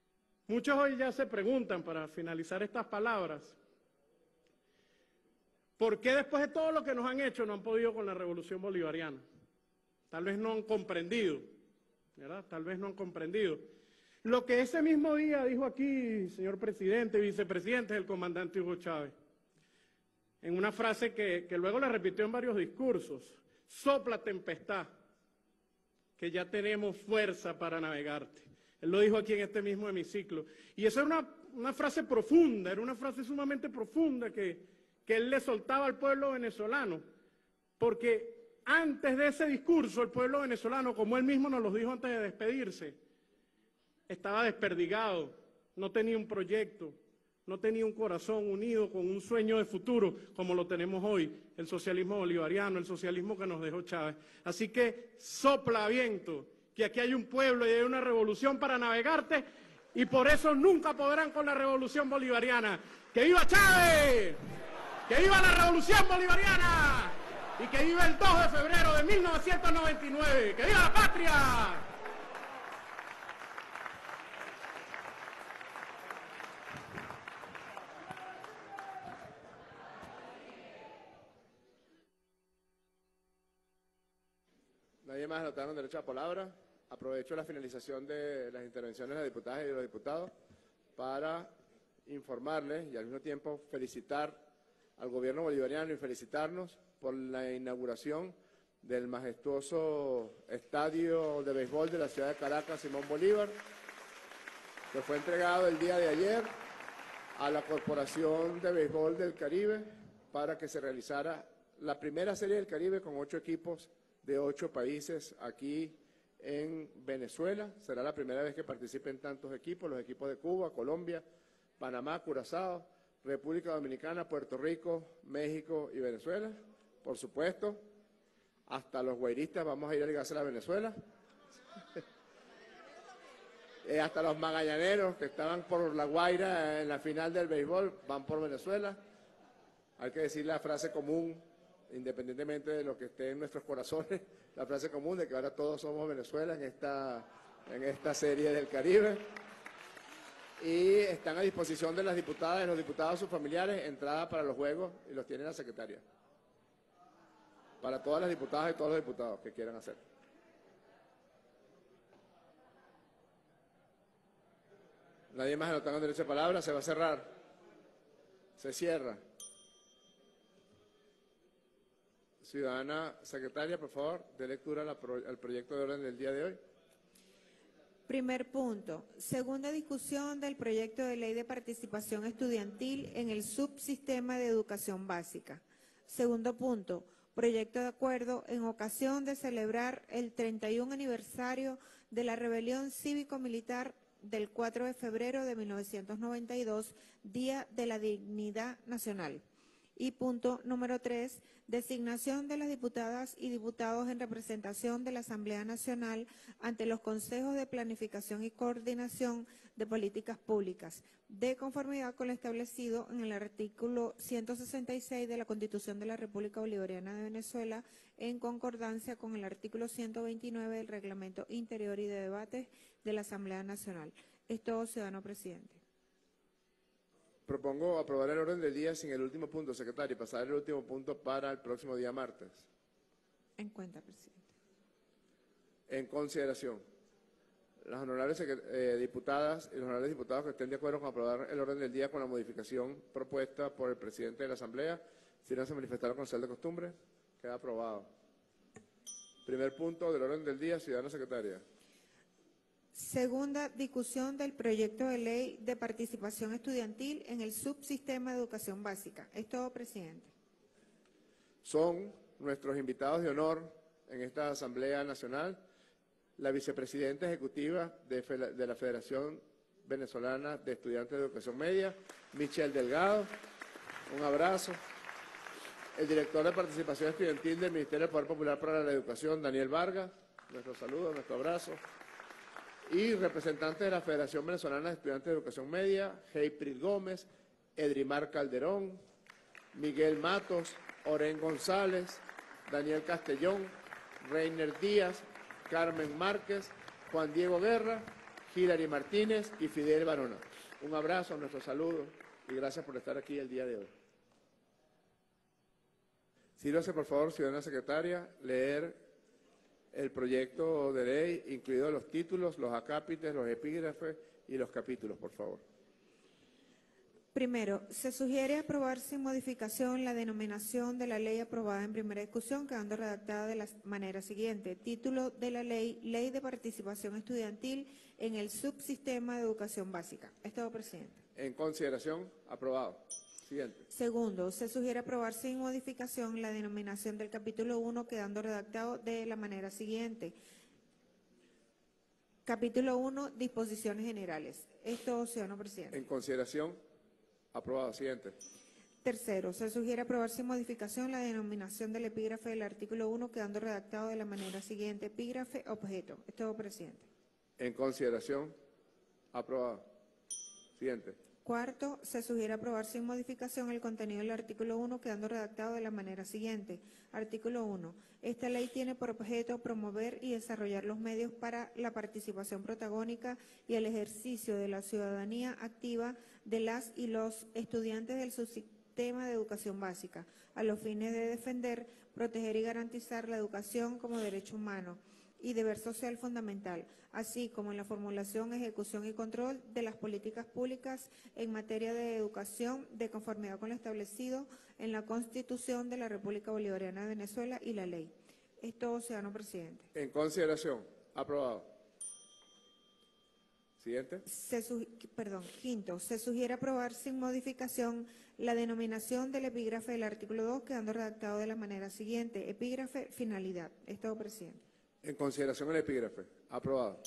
S8: Muchos hoy ya se preguntan, para finalizar estas palabras, ¿Por qué después de todo lo que nos han hecho no han podido con la revolución bolivariana? Tal vez no han comprendido, ¿verdad? Tal vez no han comprendido. Lo que ese mismo día dijo aquí, señor presidente, vicepresidente, el comandante Hugo Chávez, en una frase que luego la repitió en varios discursos: sopla tempestad, que ya tenemos fuerza para navegarte. Él lo dijo aquí en este mismo hemiciclo. Y esa era una frase profunda, era una frase sumamente profunda que él le soltaba al pueblo venezolano, porque antes de ese discurso el pueblo venezolano, como él mismo nos lo dijo antes de despedirse, estaba desperdigado, no tenía un proyecto, no tenía un corazón unido con un sueño de futuro como lo tenemos hoy, el socialismo bolivariano, el socialismo que nos dejó Chávez. Así que sopla viento, que aquí hay un pueblo y hay una revolución para navegarte, y por eso nunca podrán con la revolución bolivariana. ¡Que viva Chávez! ¡Que viva la revolución bolivariana! Y que viva el 2 de febrero de 1999. ¡Que viva la patria!
S1: Nadie más anotaron derecho a palabra. Aprovecho la finalización de las intervenciones de las diputadas y de los diputados para informarles y al mismo tiempo felicitar al gobierno bolivariano y felicitarnos por la inauguración del majestuoso estadio de béisbol de la ciudad de Caracas, Simón Bolívar, que fue entregado el día de ayer a la Corporación de Béisbol del Caribe para que se realizara la primera Serie del Caribe con 8 equipos de 8 países aquí en Venezuela. Será la primera vez que participen tantos equipos, los equipos de Cuba, Colombia, Panamá, Curazao, República Dominicana, Puerto Rico, México y Venezuela. Por supuesto, hasta los guairistas vamos a ir a ligársela a Venezuela. Hasta los magallaneros que estaban por La Guaira en la final del béisbol van por Venezuela. Hay que decir la frase común, independientemente de lo que esté en nuestros corazones, la frase común de que ahora todos somos Venezuela en esta serie del Caribe. Y están a disposición de las diputadas y los diputados, sus familiares, entrada para los juegos, y los tiene la secretaria. Para todas las diputadas y todos los diputados que quieran hacer. Nadie más anotando derecho de palabra, se va a cerrar. Se cierra. Ciudadana secretaria, por favor, dé lectura al proyecto de orden del día de hoy.
S2: Primer punto, segunda discusión del proyecto de ley de participación estudiantil en el subsistema de educación básica. Segundo punto, proyecto de acuerdo en ocasión de celebrar el 31 aniversario de la rebelión cívico-militar del 4 de febrero de 1992, Día de la Dignidad Nacional. Y punto número 3, designación de las diputadas y diputados en representación de la Asamblea Nacional ante los consejos de planificación y coordinación de políticas públicas, de conformidad con lo establecido en el artículo 166 de la Constitución de la República Bolivariana de Venezuela, en concordancia con el artículo 129 del Reglamento Interior y de Debates de la Asamblea Nacional. Es todo, ciudadano presidente.
S1: Propongo aprobar el orden del día sin el último punto, secretario, y pasar el último punto para el próximo día martes.
S2: En cuenta, presidente.
S1: En consideración, las honorables diputadas y los honorables diputados que estén de acuerdo con aprobar el orden del día con la modificación propuesta por el presidente de la Asamblea, si no se manifestaron con cel de costumbre, queda aprobado. Primer punto del orden del día, ciudadana secretaria.
S2: Segunda discusión del proyecto de ley de participación estudiantil en el subsistema de educación básica. Es todo, presidente.
S1: Son nuestros invitados de honor en esta Asamblea Nacional, la vicepresidenta ejecutiva de la Federación Venezolana de Estudiantes de Educación Media, Michelle Delgado. Un abrazo. El director de participación estudiantil del Ministerio del Poder Popular para la Educación, Daniel Vargas. Nuestro saludo, nuestro abrazo. Y representantes de la Federación Venezolana de Estudiantes de Educación Media, Heiprit Gómez, Edrimar Calderón, Miguel Matos, Oren González, Daniel Castellón, Reiner Díaz, Carmen Márquez, Juan Diego Guerra, Hilary Martínez y Fidel Barona. Un abrazo, nuestro saludo y gracias por estar aquí el día de hoy. Sírvase, por favor, ciudadana secretaria, leer el proyecto de ley, incluidos los títulos, los acápites, los epígrafes y los capítulos, por favor.
S2: Primero, se sugiere aprobar sin modificación la denominación de la ley aprobada en primera discusión, quedando redactada de la manera siguiente. Título de la ley, Ley de Participación Estudiantil en el Subsistema de Educación Básica. Estado presidente.
S1: En consideración, aprobado. Siguiente.
S2: Segundo, se sugiere aprobar sin modificación la denominación del capítulo 1, quedando redactado de la manera siguiente. Capítulo 1, Disposiciones Generales. Esto, ciudadano presidente.
S1: En consideración, aprobado. Siguiente.
S2: Tercero, se sugiere aprobar sin modificación la denominación del epígrafe del artículo 1, quedando redactado de la manera siguiente. Epígrafe, objeto. Estado presidente.
S1: En consideración, aprobado. Siguiente.
S2: Cuarto, se sugiere aprobar sin modificación el contenido del artículo 1, quedando redactado de la manera siguiente. Artículo 1. Esta ley tiene por objeto promover y desarrollar los medios para la participación protagónica y el ejercicio de la ciudadanía activa de las y los estudiantes del subsistema de educación básica, a los fines de defender, proteger y garantizar la educación como derecho humano y deber social fundamental, así como en la formulación, ejecución y control de las políticas públicas en materia de educación de conformidad con lo establecido en la Constitución de la República Bolivariana de Venezuela y la ley. Esto, ciudadano presidente.
S1: En consideración, aprobado. Siguiente.
S2: Quinto, se sugiere aprobar sin modificación la denominación del epígrafe del artículo 2, quedando redactado de la manera siguiente. Epígrafe, finalidad. Estado presidente.
S1: En consideración el epígrafe. Aprobado.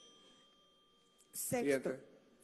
S1: Siguiente.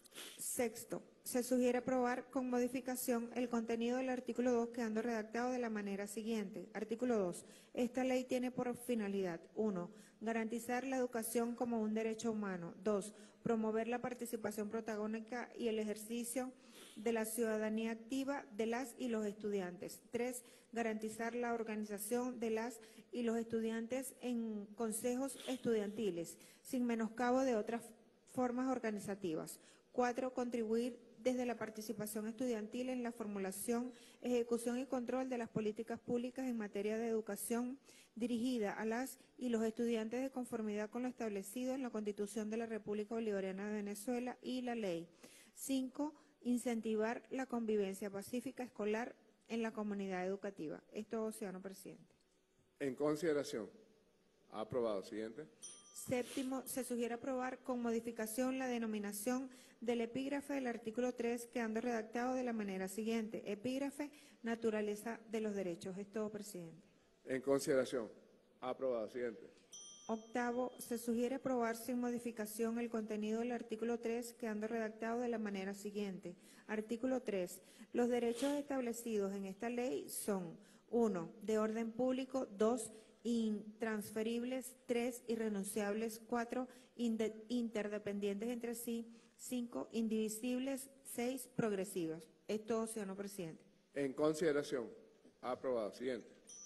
S2: Sexto, se sugiere aprobar con modificación el contenido del artículo 2, quedando redactado de la manera siguiente. Artículo 2. Esta ley tiene por finalidad: 1. Garantizar la educación como un derecho humano. 2. Promover la participación protagónica y el ejercicio de la ciudadanía activa de las y los estudiantes. 3. Garantizar la organización de las y los estudiantes en consejos estudiantiles, sin menoscabo de otras formas organizativas. 4. Contribuir desde la participación estudiantil en la formulación, ejecución y control de las políticas públicas en materia de educación dirigida a las y los estudiantes de conformidad con lo establecido en la Constitución de la República Bolivariana de Venezuela y la ley. 5. Incentivar la convivencia pacífica escolar en la comunidad educativa. Esto, ciudadano presidente.
S1: En consideración. Aprobado. Siguiente.
S2: Séptimo, se sugiere aprobar con modificación la denominación del epígrafe del artículo 3, quedando redactado de la manera siguiente. Epígrafe, naturaleza de los derechos. Es todo, presidente.
S1: En consideración. Aprobado. Siguiente.
S2: Octavo, se sugiere aprobar sin modificación el contenido del artículo 3, quedando redactado de la manera siguiente. Artículo 3. Los derechos establecidos en esta ley son: 1. De orden público. 2. Intransferibles. 3. Irrenunciables. 4. Interdependientes entre sí. 5. Indivisibles. 6. Progresivos. Es todo, ciudadano presidente.
S1: En consideración. Aprobado. Siguiente.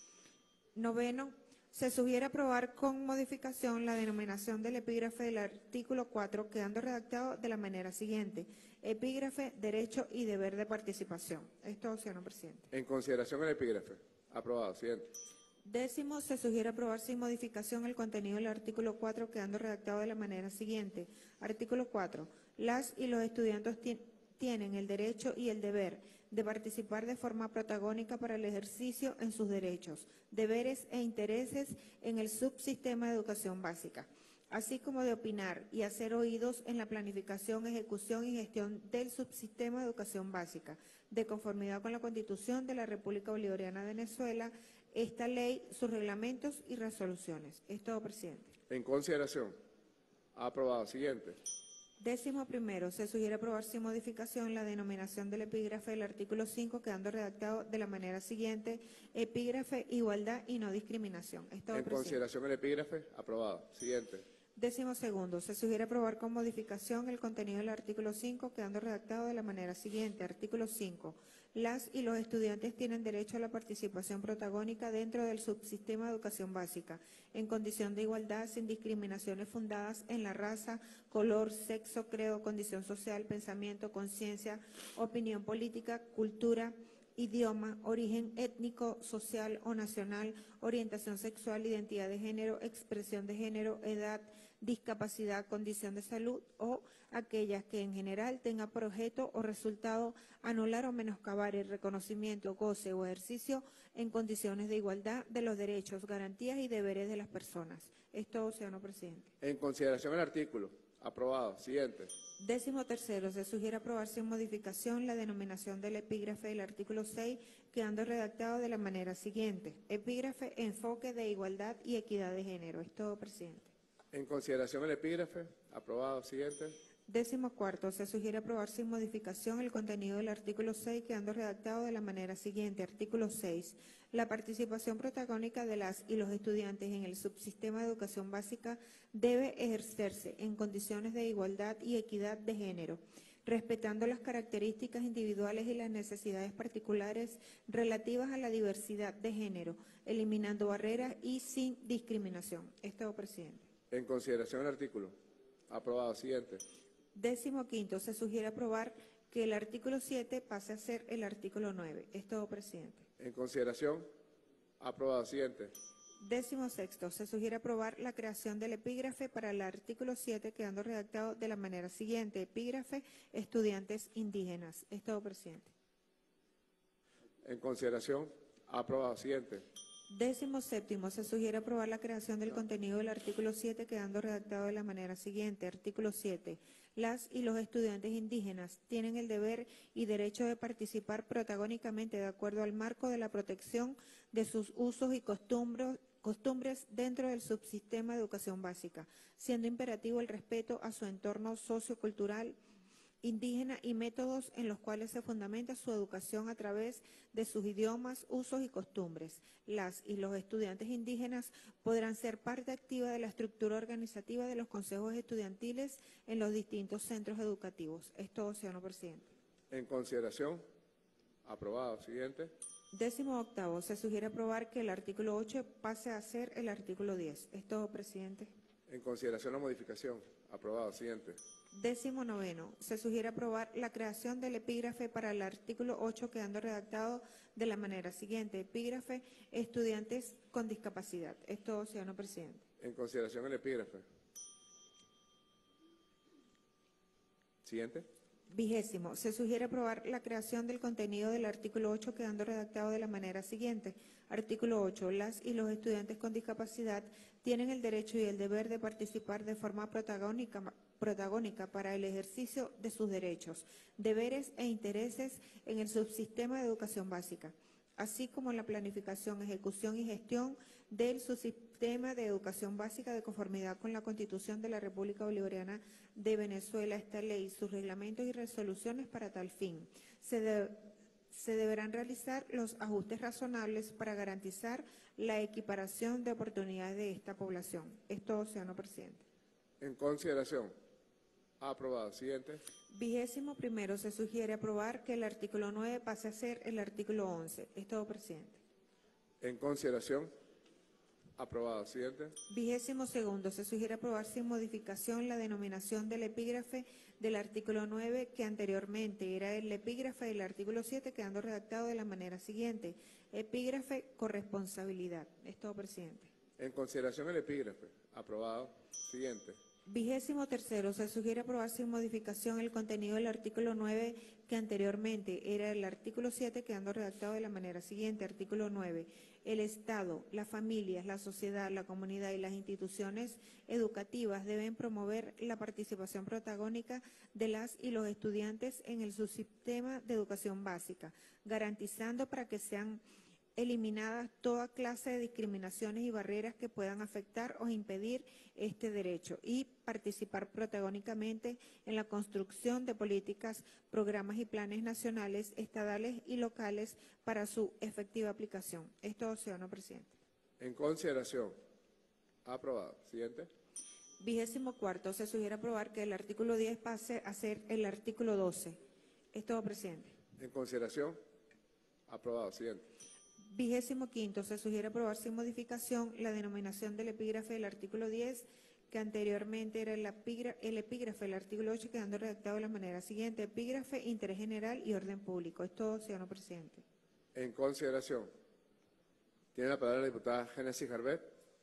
S2: Noveno, se sugiere aprobar con modificación la denominación del epígrafe del artículo 4, quedando redactado de la manera siguiente. Epígrafe, derecho y deber de participación. Es todo, ciudadano presidente.
S1: En consideración el epígrafe. Aprobado. Siguiente.
S2: Décimo, se sugiere aprobar sin modificación el contenido del artículo 4, quedando redactado de la manera siguiente. Artículo 4. Las y los estudiantes tienen el derecho y el deber de participar de forma protagónica para el ejercicio en sus derechos, deberes e intereses en el subsistema de educación básica, así como de opinar y hacer oídos en la planificación, ejecución y gestión del subsistema de educación básica, de conformidad con la Constitución de la República Bolivariana de Venezuela, esta ley, sus reglamentos y resoluciones. Es todo, presidente.
S1: En consideración. Aprobado. Siguiente.
S2: Décimo primero, se sugiere aprobar sin modificación la denominación del epígrafe del artículo 5, quedando redactado de la manera siguiente. Epígrafe, igualdad y no discriminación. Es todo,
S1: En
S2: presidente.
S1: consideración el epígrafe. Aprobado. Siguiente.
S2: Décimo segundo, se sugiere aprobar con modificación el contenido del artículo 5, quedando redactado de la manera siguiente. Artículo 5. Las y los estudiantes tienen derecho a la participación protagónica dentro del subsistema de educación básica, en condición de igualdad, sin discriminaciones fundadas en la raza, color, sexo, credo, condición social, pensamiento, conciencia, opinión política, cultura, idioma, origen étnico, social o nacional, orientación sexual, identidad de género, expresión de género, edad, discapacidad, condición de salud o aquellas que en general tenga por objeto o resultado anular o menoscabar el reconocimiento, goce o ejercicio en condiciones de igualdad de los derechos, garantías y deberes de las personas. Es todo, señor presidente.
S1: En consideración el artículo. Aprobado. Siguiente.
S2: 13º, se sugiere aprobar sin modificación la denominación del epígrafe del artículo 6, quedando redactado de la manera siguiente. Epígrafe, enfoque de igualdad y equidad de género. Es todo, presidente.
S1: En consideración el epígrafe. Aprobado. Siguiente.
S2: 14º, se sugiere aprobar sin modificación el contenido del artículo 6, quedando redactado de la manera siguiente. Artículo 6. La participación protagónica de las y los estudiantes en el subsistema de educación básica debe ejercerse en condiciones de igualdad y equidad de género, respetando las características individuales y las necesidades particulares relativas a la diversidad de género, eliminando barreras y sin discriminación. Es todo, presidente.
S1: En consideración el artículo. Aprobado. Siguiente.
S2: 15º, se sugiere aprobar que el artículo 7 pase a ser el artículo 9. Es todo, presidente.
S1: En consideración. Aprobado. Siguiente.
S2: 16º, se sugiere aprobar la creación del epígrafe para el artículo 7, quedando redactado de la manera siguiente. Epígrafe, estudiantes indígenas. Es todo, presidente.
S1: En consideración. Aprobado. Siguiente.
S2: 17º, se sugiere aprobar la creación del contenido del artículo 7, quedando redactado de la manera siguiente. Artículo 7. Las y los estudiantes indígenas tienen el deber y derecho de participar protagónicamente de acuerdo al marco de la protección de sus usos y costumbres dentro del subsistema de educación básica, siendo imperativo el respeto a su entorno sociocultural indígena y métodos en los cuales se fundamenta su educación a través de sus idiomas, usos y costumbres. Las y los estudiantes indígenas podrán ser parte activa de la estructura organizativa de los consejos estudiantiles en los distintos centros educativos. Es todo, señor presidente.
S1: En consideración. Aprobado. Siguiente.
S2: 18º, se sugiere aprobar que el artículo 8 pase a ser el artículo 10. Es todo, presidente.
S1: En consideración la modificación. Aprobado. Siguiente.
S2: 19º, se sugiere aprobar la creación del epígrafe para el artículo 8, quedando redactado de la manera siguiente. Epígrafe, estudiantes con discapacidad. Es todo, señor presidente.
S1: En consideración el epígrafe. Siguiente.
S2: 20º, se sugiere aprobar la creación del contenido del artículo 8, quedando redactado de la manera siguiente. Artículo 8. Las y los estudiantes con discapacidad tienen el derecho y el deber de participar de forma protagónica para el ejercicio de sus derechos, deberes e intereses en el subsistema de educación básica, así como en la planificación, ejecución y gestión del subsistema de educación básica de conformidad con la Constitución de la República Bolivariana de Venezuela, esta ley, sus reglamentos y resoluciones para tal fin. Se deberán realizar los ajustes razonables para garantizar la equiparación de oportunidades de esta población. Es todo, señor presidente.
S1: En consideración. Aprobado. Siguiente.
S2: 21º, se sugiere aprobar que el artículo 9 pase a ser el artículo 11. Es todo, presidente.
S1: En consideración. Aprobado. Siguiente.
S2: 22º, se sugiere aprobar sin modificación la denominación del epígrafe del artículo 9, que anteriormente era el epígrafe del artículo 7, quedando redactado de la manera siguiente. Epígrafe, corresponsabilidad. Es todo, presidente.
S1: En consideración el epígrafe. Aprobado. Siguiente.
S2: 23º, se sugiere aprobar sin modificación el contenido del artículo 9, que anteriormente era el artículo 7, quedando redactado de la manera siguiente. Artículo 9. El Estado, las familias, la sociedad, la comunidad y las instituciones educativas deben promover la participación protagónica de las y los estudiantes en el subsistema de educación básica, garantizando para que sean eliminadas toda clase de discriminaciones y barreras que puedan afectar o impedir este derecho y participar protagónicamente en la construcción de políticas, programas y planes nacionales, estadales y locales para su efectiva aplicación. Es todo, señor presidente.
S1: En consideración. Aprobado. Siguiente.
S2: 24º, se sugiere aprobar que el artículo 10 pase a ser el artículo 12. Es todo, presidente.
S1: En consideración. Aprobado. Siguiente.
S2: 25º, se sugiere aprobar sin modificación la denominación del epígrafe del artículo 10, que anteriormente era el epígrafe del artículo 8, quedando redactado de la manera siguiente. Epígrafe, interés general y orden público. Es todo, señor presidente.
S1: En consideración. Tiene la palabra la diputada Génesis Garbet.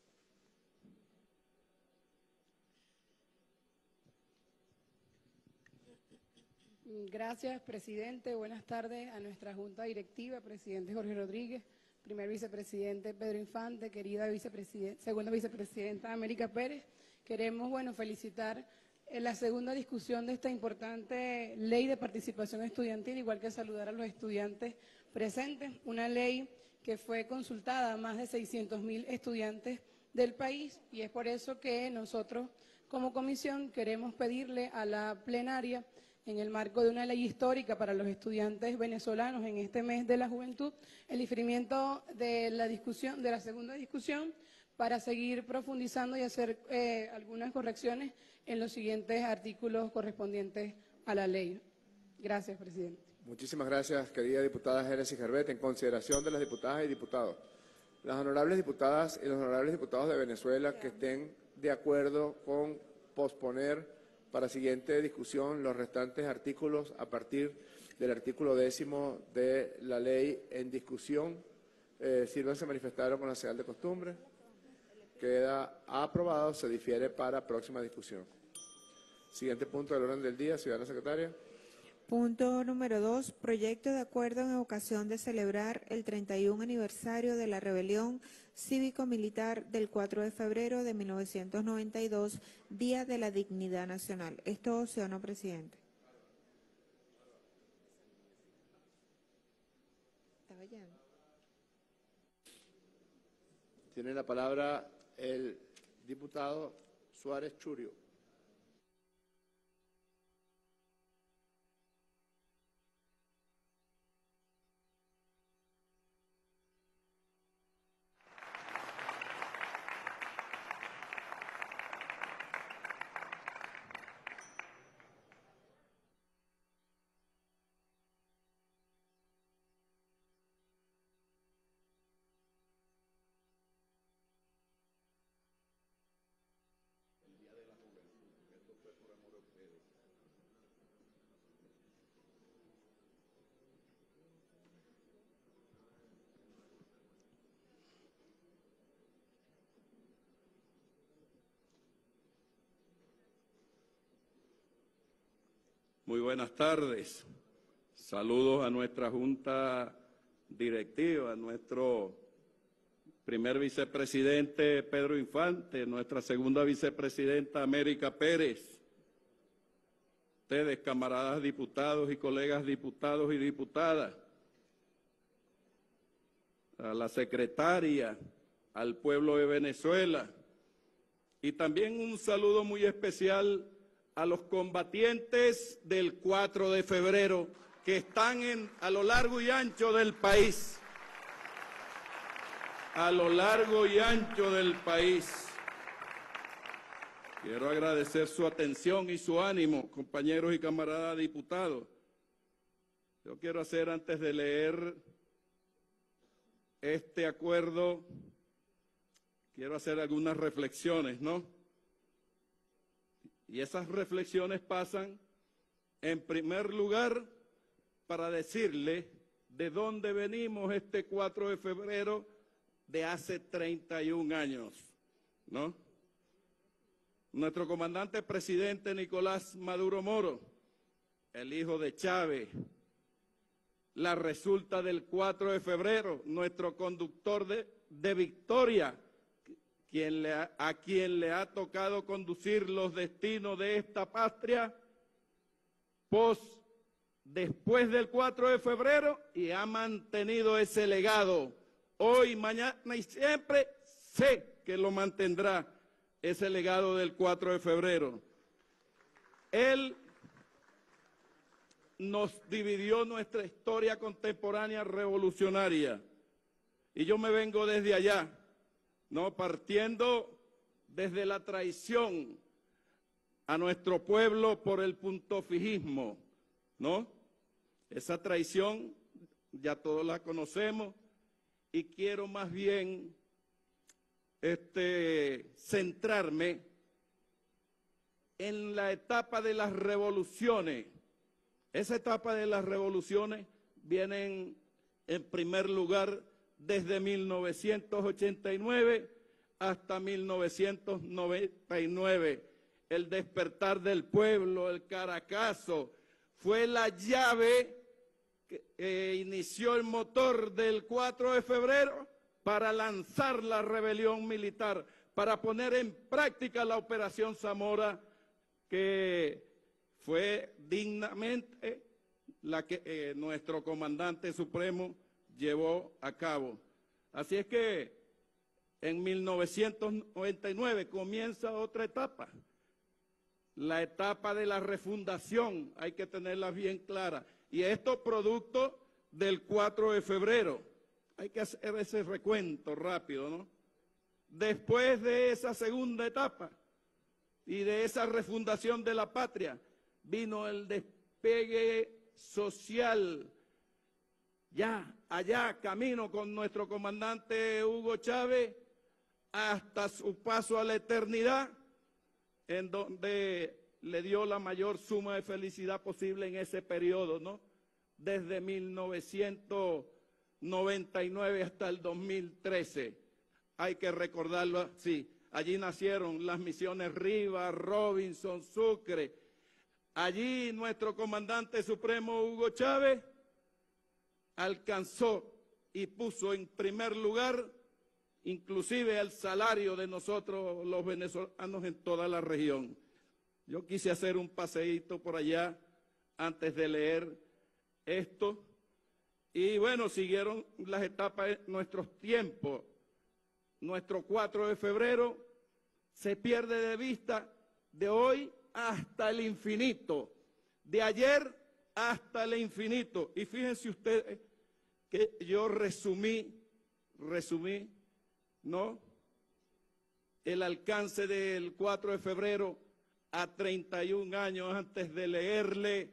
S9: Gracias, presidente. Buenas tardes a nuestra junta directiva, presidente Jorge Rodríguez, primer vicepresidente Pedro Infante, querida segunda vicepresidenta América Pérez. Queremos, felicitar la segunda discusión de esta importante ley de participación estudiantil, igual que saludar a los estudiantes presentes. Una ley que fue consultada a más de 600.000 estudiantes del país, y es por eso que nosotros como comisión queremos pedirle a la plenaria, en el marco de una ley histórica para los estudiantes venezolanos en este mes de la juventud, el diferimiento de la discusión, de la segunda discusión, para seguir profundizando y hacer algunas correcciones en los siguientes artículos correspondientes a la ley. Gracias, presidente.
S1: Muchísimas gracias, querida diputada Génesis Garbet. En consideración de las diputadas y diputados, las honorables diputadas y los honorables diputados de Venezuela que estén de acuerdo con posponer para siguiente discusión los restantes artículos a partir del artículo 10º de la ley en discusión, sírvanse manifestaron con la señal de costumbre. Queda aprobado, se difiere para próxima discusión. Siguiente punto del orden del día, ciudadana secretaria.
S2: Punto número 2, proyecto de acuerdo en ocasión de celebrar el 31 aniversario de la rebelión cívico-militar del 4 de febrero de 1992, Día de la Dignidad Nacional. ¿Esto sí o no, presidente? ¿Estaba ya?
S1: Tiene la palabra el diputado Suárez Churio.
S10: Muy buenas tardes. Saludos a nuestra junta directiva, a nuestro primer vicepresidente Pedro Infante, nuestra segunda vicepresidenta América Pérez, ustedes, camaradas diputados y colegas diputados y diputadas, a la secretaria, al pueblo de Venezuela, y también un saludo muy especial a los combatientes del 4 de febrero que están a lo largo y ancho del país. A lo largo y ancho del país. Quiero agradecer su atención y su ánimo, compañeros y camaradas diputados. Yo quiero hacer, antes de leer este acuerdo, quiero hacer algunas reflexiones, ¿no? Y esas reflexiones pasan, en primer lugar, para decirle de dónde venimos este 4 de febrero de hace 31 años, ¿no? Nuestro comandante presidente Nicolás Maduro Moro, el hijo de Chávez, la resulta del 4 de febrero, nuestro conductor de victoria, a quien le ha tocado conducir los destinos de esta patria después del 4 de febrero, y ha mantenido ese legado. Hoy, mañana y siempre sé que lo mantendrá, ese legado del 4 de febrero. Él nos dividió nuestra historia contemporánea revolucionaria, y yo me vengo desde allá, no partiendo desde la traición a nuestro pueblo por el puntofijismo, ¿no? Esa traición ya todos la conocemos, y quiero más bien centrarme en la etapa de las revoluciones. Esa etapa de las revoluciones vienen en primer lugar desde 1989 hasta 1999. El despertar del pueblo, el Caracazo, fue la llave que inició el motor del 4 de febrero para lanzar la rebelión militar, para poner en práctica la Operación Zamora, que fue dignamente la que nuestro comandante supremo llevó a cabo. Así es que en 1999 comienza otra etapa, la etapa de la refundación, hay que tenerla bien clara. Y esto producto del 4 de febrero. Hay que hacer ese recuento rápido, ¿no? Después de esa segunda etapa y de esa refundación de la patria, vino el despegue social, ya allá camino con nuestro comandante Hugo Chávez hasta su paso a la eternidad, en donde le dio la mayor suma de felicidad posible en ese periodo, ¿no? Desde 1999 hasta el 2013. Hay que recordarlo así. Allí nacieron las misiones Rivas, Robinson, Sucre. Allí nuestro comandante supremo Hugo Chávez alcanzó y puso en primer lugar inclusive el salario de nosotros los venezolanos en toda la región. Yo quise hacer un paseíto por allá antes de leer esto y bueno, siguieron las etapas de nuestros tiempos. Nuestro 4 de febrero se pierde de vista de hoy hasta el infinito, de ayer hasta el infinito. Y fíjense ustedes que yo resumí, ¿no?, el alcance del 4 de febrero a 31 años antes de leerle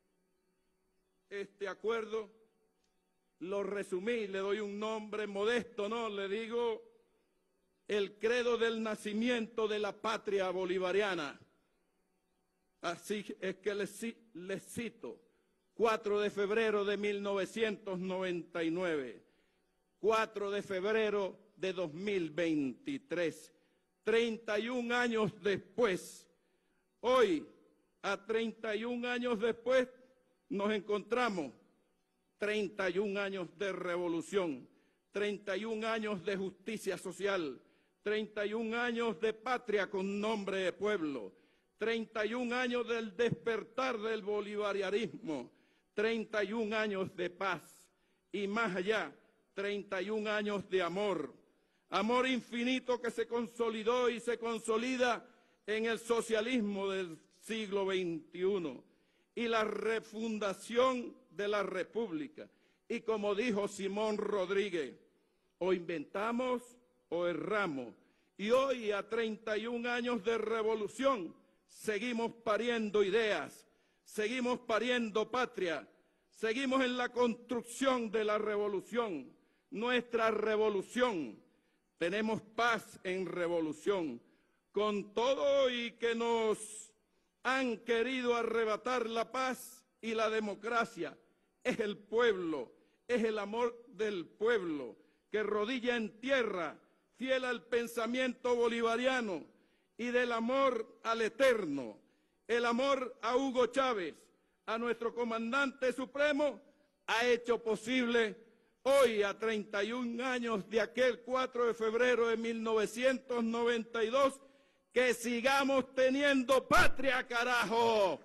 S10: este acuerdo. Lo resumí, le doy un nombre modesto, ¿no? Le digo el credo del nacimiento de la patria bolivariana. Así es que les cito, 4 de febrero de 1999, 4 de febrero de 2023, 31 años después. Hoy, a 31 años después, nos encontramos 31 años de revolución, 31 años de justicia social, 31 años de patria con nombre de pueblo, 31 años del despertar del bolivarianismo, 31 años de paz y más allá, 31 años de amor, amor infinito que se consolidó y se consolida en el socialismo del siglo XXI y la refundación de la República. Y como dijo Simón Rodríguez, o inventamos o erramos. Y hoy, a 31 años de revolución, seguimos pariendo ideas, seguimos pariendo patria, seguimos en la construcción de la revolución, nuestra revolución. Tenemos paz en revolución. Con todo y que nos han querido arrebatar la paz y la democracia, es el pueblo, es el amor del pueblo que rodilla en tierra, fiel al pensamiento bolivariano y del amor al eterno, el amor a Hugo Chávez, a nuestro comandante supremo, ha hecho posible hoy, a 31 años de aquel 4 de febrero de 1992, que sigamos teniendo patria, carajo.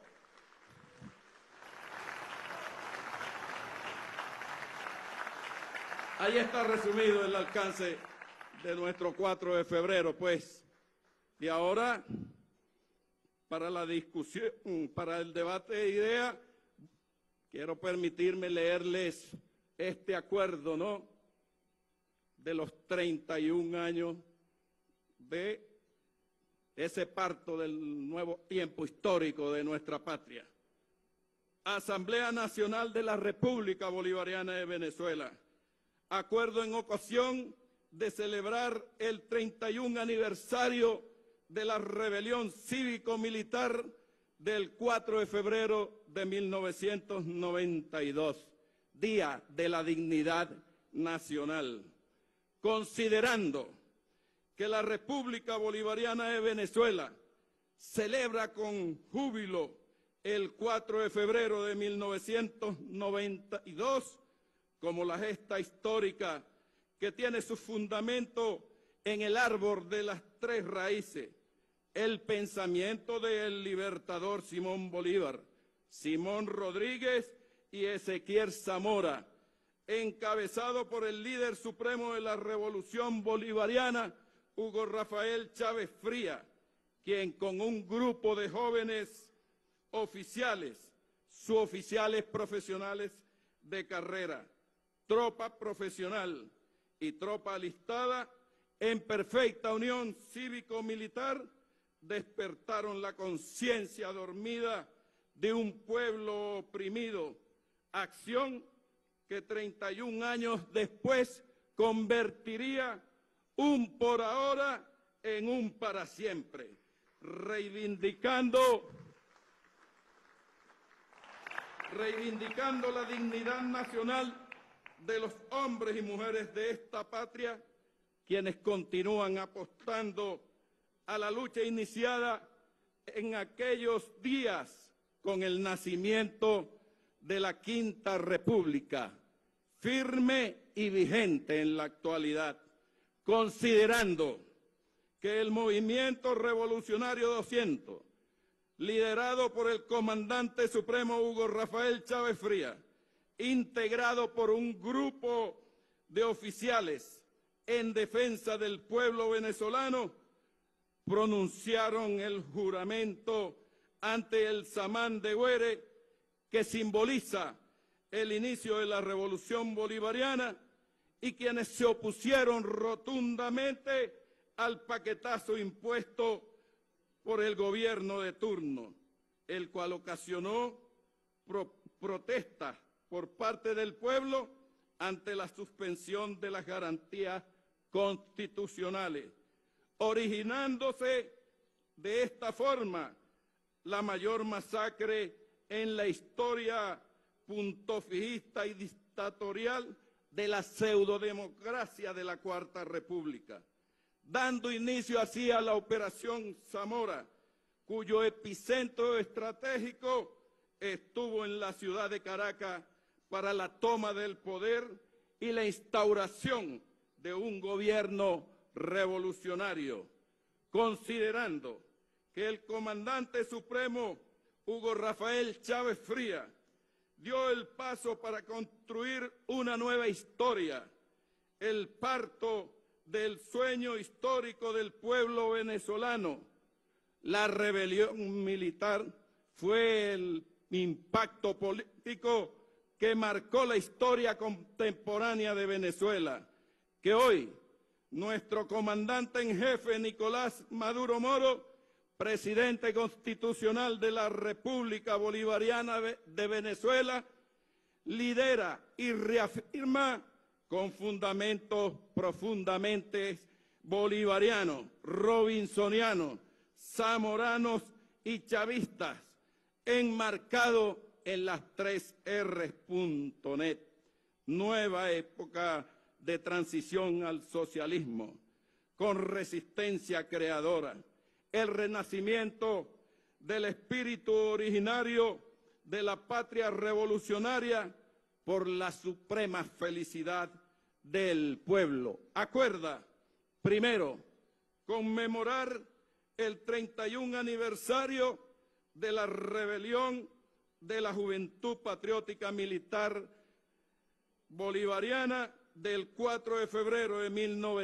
S10: Ahí está resumido el alcance de nuestro 4 de febrero, pues. Y ahora, para la discusión, para el debate de ideas, quiero permitirme leerles este acuerdo, ¿no?, de los 31 años de ese parto del nuevo tiempo histórico de nuestra patria. Asamblea Nacional de la República Bolivariana de Venezuela. Acuerdo en ocasión de celebrar el 31 aniversario de la rebelión cívico-militar del 4 de febrero de 1992. Día de la Dignidad Nacional, considerando que la República Bolivariana de Venezuela celebra con júbilo el 4 de febrero de 1992 como la gesta histórica que tiene su fundamento en el árbol de las tres raíces, el pensamiento del libertador Simón Bolívar, Simón Rodríguez y Ezequiel Zamora, encabezado por el líder supremo de la Revolución Bolivariana, Hugo Rafael Chávez Fría, quien con un grupo de jóvenes oficiales, suboficiales profesionales de carrera, tropa profesional y tropa alistada, en perfecta unión cívico-militar, despertaron la conciencia dormida de un pueblo oprimido, acción que 31 años después convertiría un por ahora en un para siempre, reivindicando la dignidad nacional de los hombres y mujeres de esta patria, quienes continúan apostando a la lucha iniciada en aquellos días con el nacimiento de la Quinta República, firme y vigente en la actualidad, considerando que el movimiento revolucionario 200, liderado por el comandante supremo Hugo Rafael Chávez Fría, integrado por un grupo de oficiales en defensa del pueblo venezolano, pronunciaron el juramento ante el Samán de Güere, que simboliza el inicio de la Revolución Bolivariana, y quienes se opusieron rotundamente al paquetazo impuesto por el gobierno de turno, el cual ocasionó protestas por parte del pueblo ante la suspensión de las garantías constitucionales, originándose de esta forma la mayor masacre en la historia puntofijista y dictatorial de la pseudodemocracia de la Cuarta República, dando inicio así a la Operación Zamora, cuyo epicentro estratégico estuvo en la ciudad de Caracas para la toma del poder y la instauración de un gobierno revolucionario, considerando que el comandante supremo Hugo Rafael Chávez Fría dio el paso para construir una nueva historia, el parto del sueño histórico del pueblo venezolano. La rebelión militar fue el impacto político que marcó la historia contemporánea de Venezuela, que hoy nuestro comandante en jefe Nicolás Maduro Moro, presidente constitucional de la República Bolivariana de Venezuela, lidera y reafirma con fundamentos profundamente bolivarianos, robinsonianos, zamoranos y chavistas, enmarcado en las 3R.net, nueva época de transición al socialismo, con resistencia creadora, el renacimiento del espíritu originario de la patria revolucionaria por la suprema felicidad del pueblo. Acuerda, primero, conmemorar el 31 aniversario de la rebelión de la Juventud Patriótica Militar Bolivariana del 4 de febrero de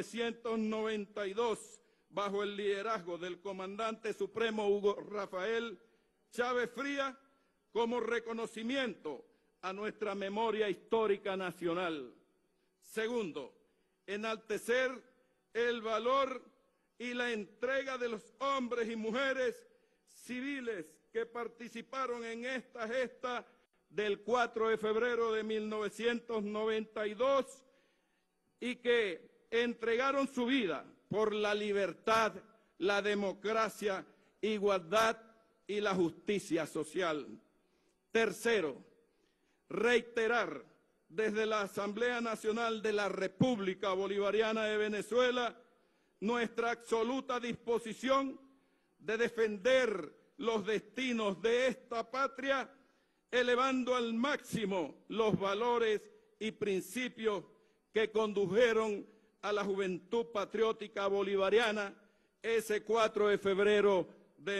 S10: 1992, bajo el liderazgo del comandante supremo Hugo Rafael Chávez Fría, como reconocimiento a nuestra memoria histórica nacional. Segundo, enaltecer el valor y la entrega de los hombres y mujeres civiles que participaron en esta gesta del 4 de febrero de 1992 y que entregaron su vida por la libertad, la democracia, igualdad y la justicia social. Tercero, reiterar desde la Asamblea Nacional de la República Bolivariana de Venezuela nuestra absoluta disposición de defender los destinos de esta patria, elevando al máximo los valores y principios que condujeron a la juventud patriótica bolivariana ese 4 de febrero de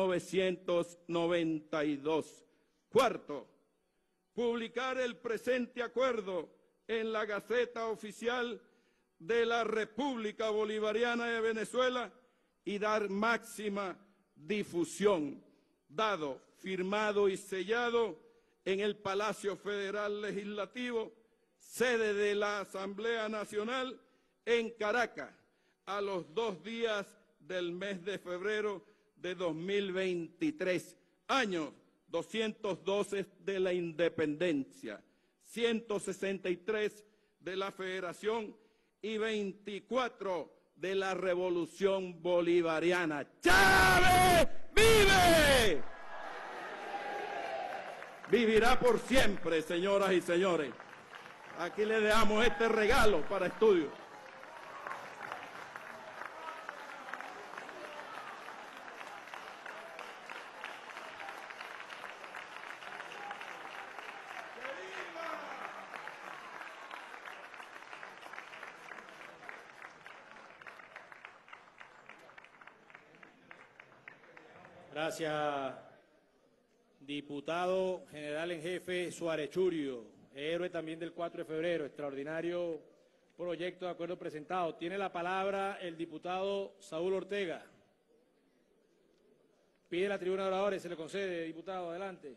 S10: 1992. Cuarto, publicar el presente acuerdo en la Gaceta Oficial de la República Bolivariana de Venezuela y dar máxima difusión, dado, firmado y sellado en el Palacio Federal Legislativo, sede de la Asamblea Nacional en Caracas, a los 2 días del mes de febrero de 2023, año 212 de la independencia, 163 de la federación y 24 de la revolución bolivariana. ¡Chávez vive! Vivirá por siempre, señoras y señores. Aquí le dejamos este regalo para estudio.
S11: Gracias, diputado general en jefe Suárez Churio, héroe también del 4 de febrero, extraordinario proyecto de acuerdo presentado. Tiene la palabra el diputado Saúl Ortega. Pide la tribuna de oradores, se le concede, diputado, adelante.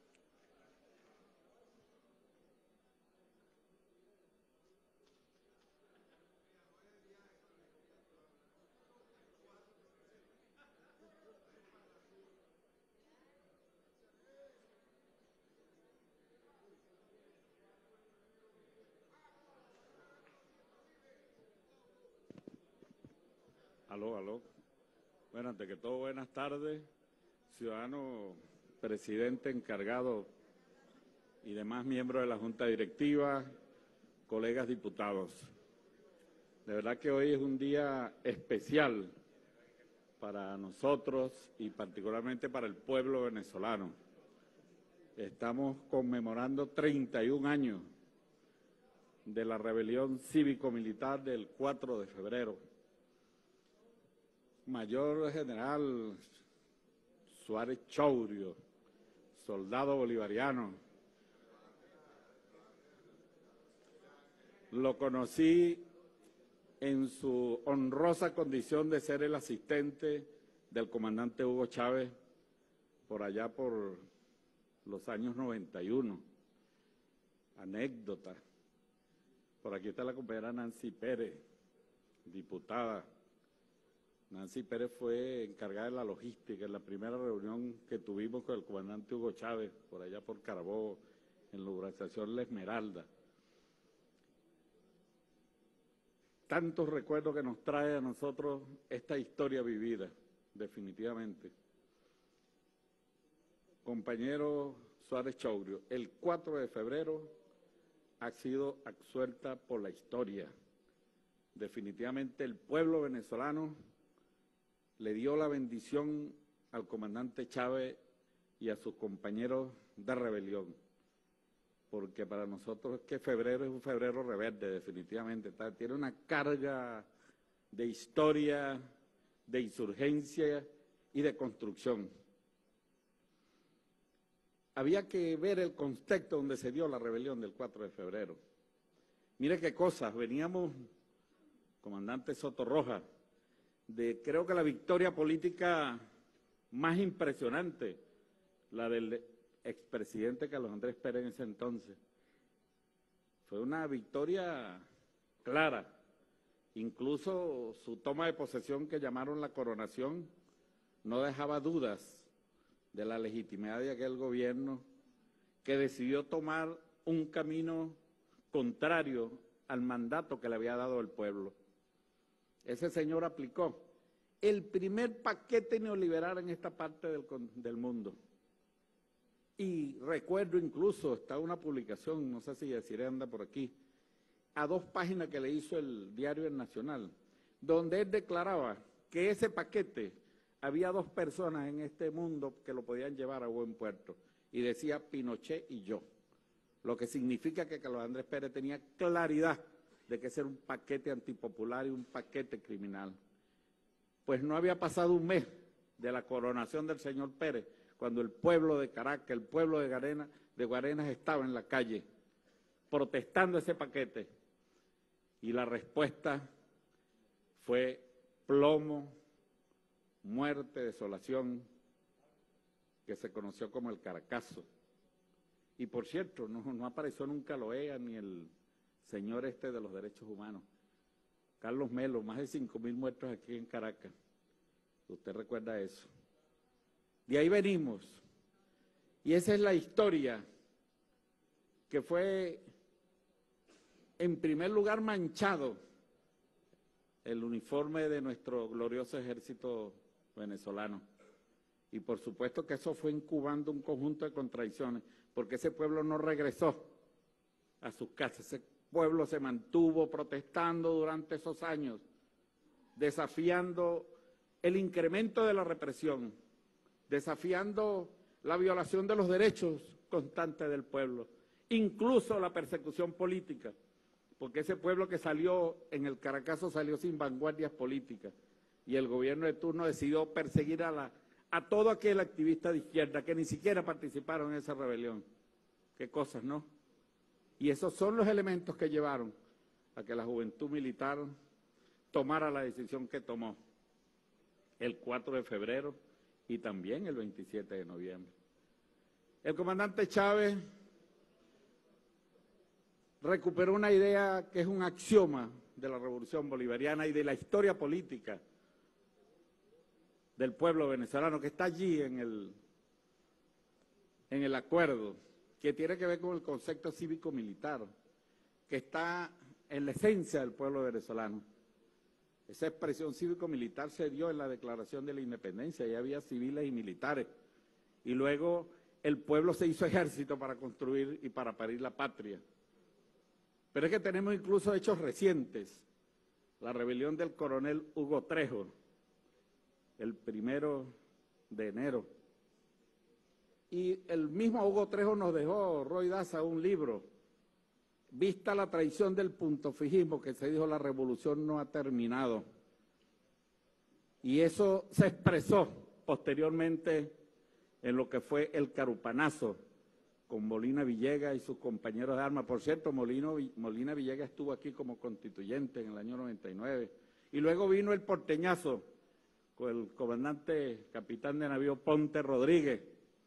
S12: Aló. Bueno, ante que todo, buenas tardes, ciudadano presidente encargado y demás miembros de la Junta Directiva, colegas diputados. De verdad que hoy es un día especial para nosotros y particularmente para el pueblo venezolano. Estamos conmemorando 31 años de la rebelión cívico-militar del 4 de febrero. Mayor General Suárez Chourio, soldado bolivariano. Lo conocí en su honrosa condición de ser el asistente del comandante Hugo Chávez por allá por los años 91. Anécdota. Por aquí está la compañera Nancy Pérez, diputada. Nancy Pérez fue encargada de la logística en la primera reunión que tuvimos con el comandante Hugo Chávez, por allá por Carabobo, en la urbanización La Esmeralda. Tantos recuerdos que nos trae a nosotros esta historia vivida, definitivamente. Compañero Suárez Chourio, el 4 de febrero ha sido absuelta por la historia. Definitivamente el pueblo venezolano le dio la bendición al comandante Chávez y a sus compañeros de rebelión, porque para nosotros es que febrero es un febrero rebelde, definitivamente. Tiene una carga de historia, de insurgencia y de construcción. Había que ver el contexto donde se dio la rebelión del 4 de febrero. Mire qué cosas, veníamos, comandante Soto Rojas, de creo que la victoria política más impresionante, la del expresidente Carlos Andrés Pérez en ese entonces. Fue una victoria clara, incluso su toma de posesión que llamaron la coronación no dejaba dudas de la legitimidad de aquel gobierno que decidió tomar un camino contrario al mandato que le había dado el pueblo. Ese señor aplicó el primer paquete neoliberal en esta parte del mundo. Y recuerdo incluso, está una publicación, no sé si Yaciré anda por aquí, a 2 páginas que le hizo el diario El Nacional, donde él declaraba que ese paquete había 2 personas en este mundo que lo podían llevar a buen puerto, y decía Pinochet y yo, lo que significa que Carlos Andrés Pérez tenía claridad de que ese era un paquete antipopular y un paquete criminal. Pues no había pasado un mes de la coronación del señor Pérez, cuando el pueblo de Caracas, el pueblo de Guarenas estaba en la calle protestando ese paquete. Y la respuesta fue plomo, muerte, desolación, que se conoció como el Caracazo. Y por cierto, no apareció nunca Loea ni el señor de los derechos humanos, Carlos Melo, más de 5.000 muertos aquí en Caracas. Usted recuerda eso. De ahí venimos. Y esa es la historia que fue, en primer lugar, manchado el uniforme de nuestro glorioso ejército venezolano. Y por supuesto que eso fue incubando un conjunto de contradicciones, porque ese pueblo no regresó a sus casas. Ese pueblo se mantuvo protestando durante esos años, desafiando el incremento de la represión, desafiando la violación de los derechos constantes del pueblo, incluso la persecución política, porque ese pueblo que salió en el Caracazo salió sin vanguardias políticas, y el gobierno de turno decidió perseguir a todo aquel activista de izquierda que ni siquiera participaron en esa rebelión. Qué cosas, ¿no? Y esos son los elementos que llevaron a que la juventud militar tomara la decisión que tomó el 4 de febrero y también el 27 de noviembre. El comandante Chávez recuperó una idea que es un axioma de la Revolución Bolivariana y de la historia política del pueblo venezolano, que está allí en el acuerdo, que tiene que ver con el concepto cívico-militar, que está en la esencia del pueblo venezolano. Esa expresión cívico-militar se dio en la Declaración de la Independencia, ya había civiles y militares, y luego el pueblo se hizo ejército para construir y para parir la patria. Pero es que tenemos incluso hechos recientes, la rebelión del coronel Hugo Trejo, el 1 de enero. Y el mismo Hugo Trejo nos dejó, Roy Daza, un libro, Vista la traición del puntofijismo, que se dijo la revolución no ha terminado. Y eso se expresó posteriormente en lo que fue el carupanazo con Molina Villegas y sus compañeros de armas. Por cierto, Molina Villegas estuvo aquí como constituyente en el año 99. Y luego vino el porteñazo con el comandante capitán de navío Ponte Rodríguez,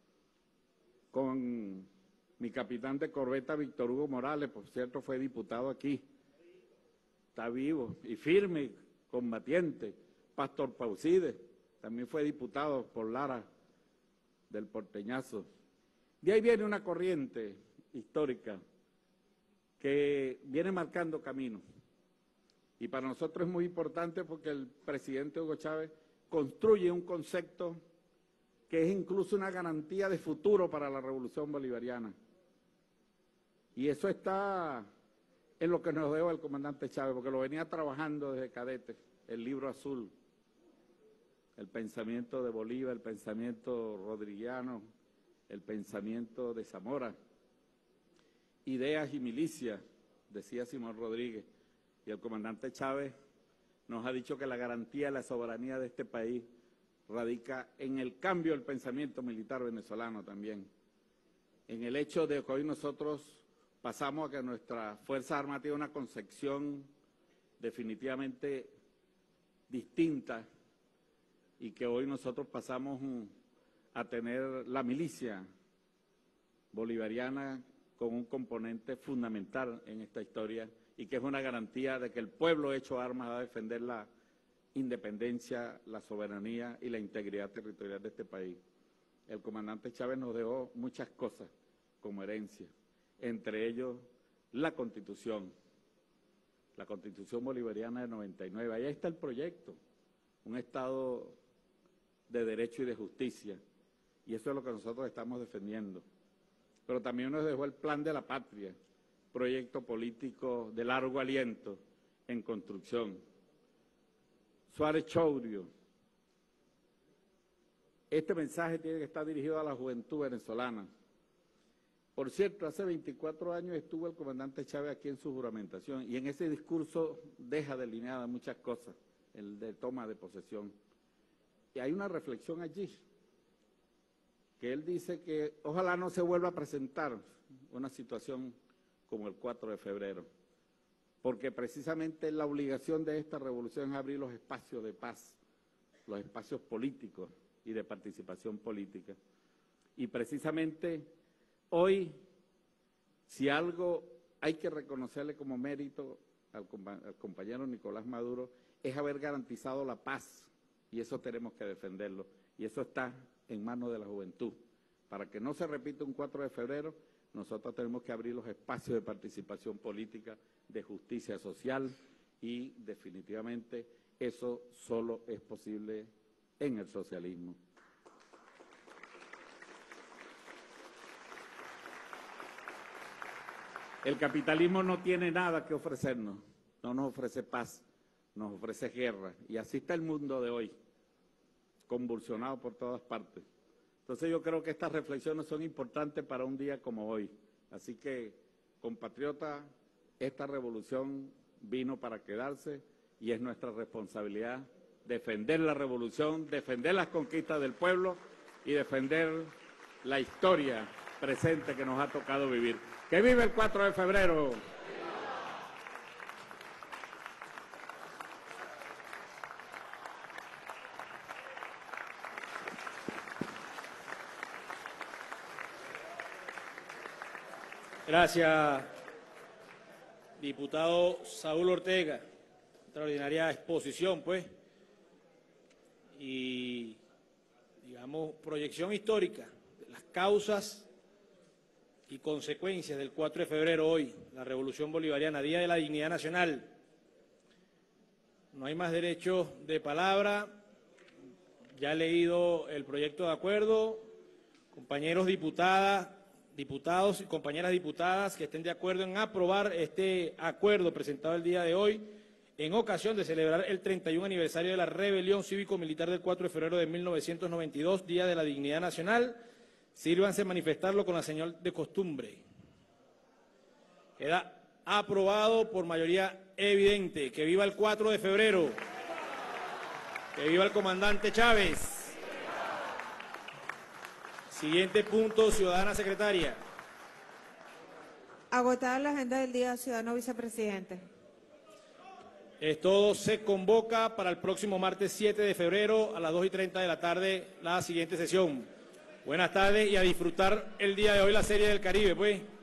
S12: con mi capitán de corbeta Víctor Hugo Morales, por cierto fue diputado aquí, está vivo y firme, combatiente. Pastor Pausides también fue diputado por Lara del porteñazo. De ahí viene una corriente histórica que viene marcando camino. Y para nosotros es muy importante porque el presidente Hugo Chávez construye un concepto que es incluso una garantía de futuro para la revolución bolivariana. Y eso está en lo que nos dejó el comandante Chávez, porque lo venía trabajando desde cadete, el libro azul, el pensamiento de Bolívar, el pensamiento rodriguiano, el pensamiento de Zamora, ideas y milicias, decía Simón Rodríguez, y el comandante Chávez nos ha dicho que la garantía de la soberanía de este país radica en el cambio del pensamiento militar venezolano también, en el hecho de que hoy nosotros pasamos a que nuestra Fuerza Armada tiene una concepción definitivamente distinta y que hoy nosotros pasamos a tener la milicia bolivariana con un componente fundamental en esta historia y que es una garantía de que el pueblo hecho armas va a defender la independencia, la soberanía y la integridad territorial de este país. El comandante Chávez nos dejó muchas cosas como herencia, entre ellos la Constitución bolivariana de 99. Ahí está el proyecto, un Estado de derecho y de justicia. y eso es lo que nosotros estamos defendiendo. Pero también nos dejó el Plan de la Patria, proyecto político de largo aliento en construcción. Suárez Chourio, este mensaje tiene que estar dirigido a la juventud venezolana. Por cierto, hace 24 años estuvo el comandante Chávez aquí en su juramentación y en ese discurso deja delineadas muchas cosas, el de toma de posesión. Y hay una reflexión allí, que él dice que ojalá no se vuelva a presentar una situación como el 4 de febrero, porque precisamente la obligación de esta revolución es abrir los espacios de paz, los espacios políticos y de participación política. Y precisamente hoy, si algo hay que reconocerle como mérito al compañero Nicolás Maduro, es haber garantizado la paz, y eso tenemos que defenderlo, y eso está en manos de la juventud. Para que no se repita un 4 de febrero, nosotros tenemos que abrir los espacios de participación política, de justicia social, y definitivamente eso solo es posible en el socialismo. El capitalismo no tiene nada que ofrecernos, no nos ofrece paz, nos ofrece guerra, y así está el mundo de hoy, convulsionado por todas partes. Entonces yo creo que estas reflexiones son importantes para un día como hoy. Así que, compatriotas, esta revolución vino para quedarse y es nuestra responsabilidad defender la revolución, defender las conquistas del pueblo y defender la historia presente que nos ha tocado vivir. ¡Que vive el 4 de febrero!
S11: Gracias, diputado Saúl Ortega. Extraordinaria exposición, pues, y, digamos, proyección histórica de las causas y consecuencias del 4 de febrero hoy, la Revolución Bolivariana, Día de la Dignidad Nacional. No hay más derecho de palabra. Ya he leído el proyecto de acuerdo. Compañeros diputados y compañeras diputadas que estén de acuerdo en aprobar este acuerdo presentado el día de hoy en ocasión de celebrar el 31 aniversario de la rebelión cívico-militar del 4 de febrero de 1992, Día de la Dignidad Nacional. Sírvanse manifestarlo con la señal de costumbre. Queda aprobado por mayoría evidente. ¡Que viva el 4 de febrero! ¡Que viva el comandante Chávez! Siguiente punto, ciudadana secretaria.
S2: Agotada la agenda del día, ciudadano vicepresidente.
S11: Todo se convoca para el próximo martes 7 de febrero a las 2:30 de la tarde la siguiente sesión. Buenas tardes y a disfrutar el día de hoy la Serie del Caribe, pues.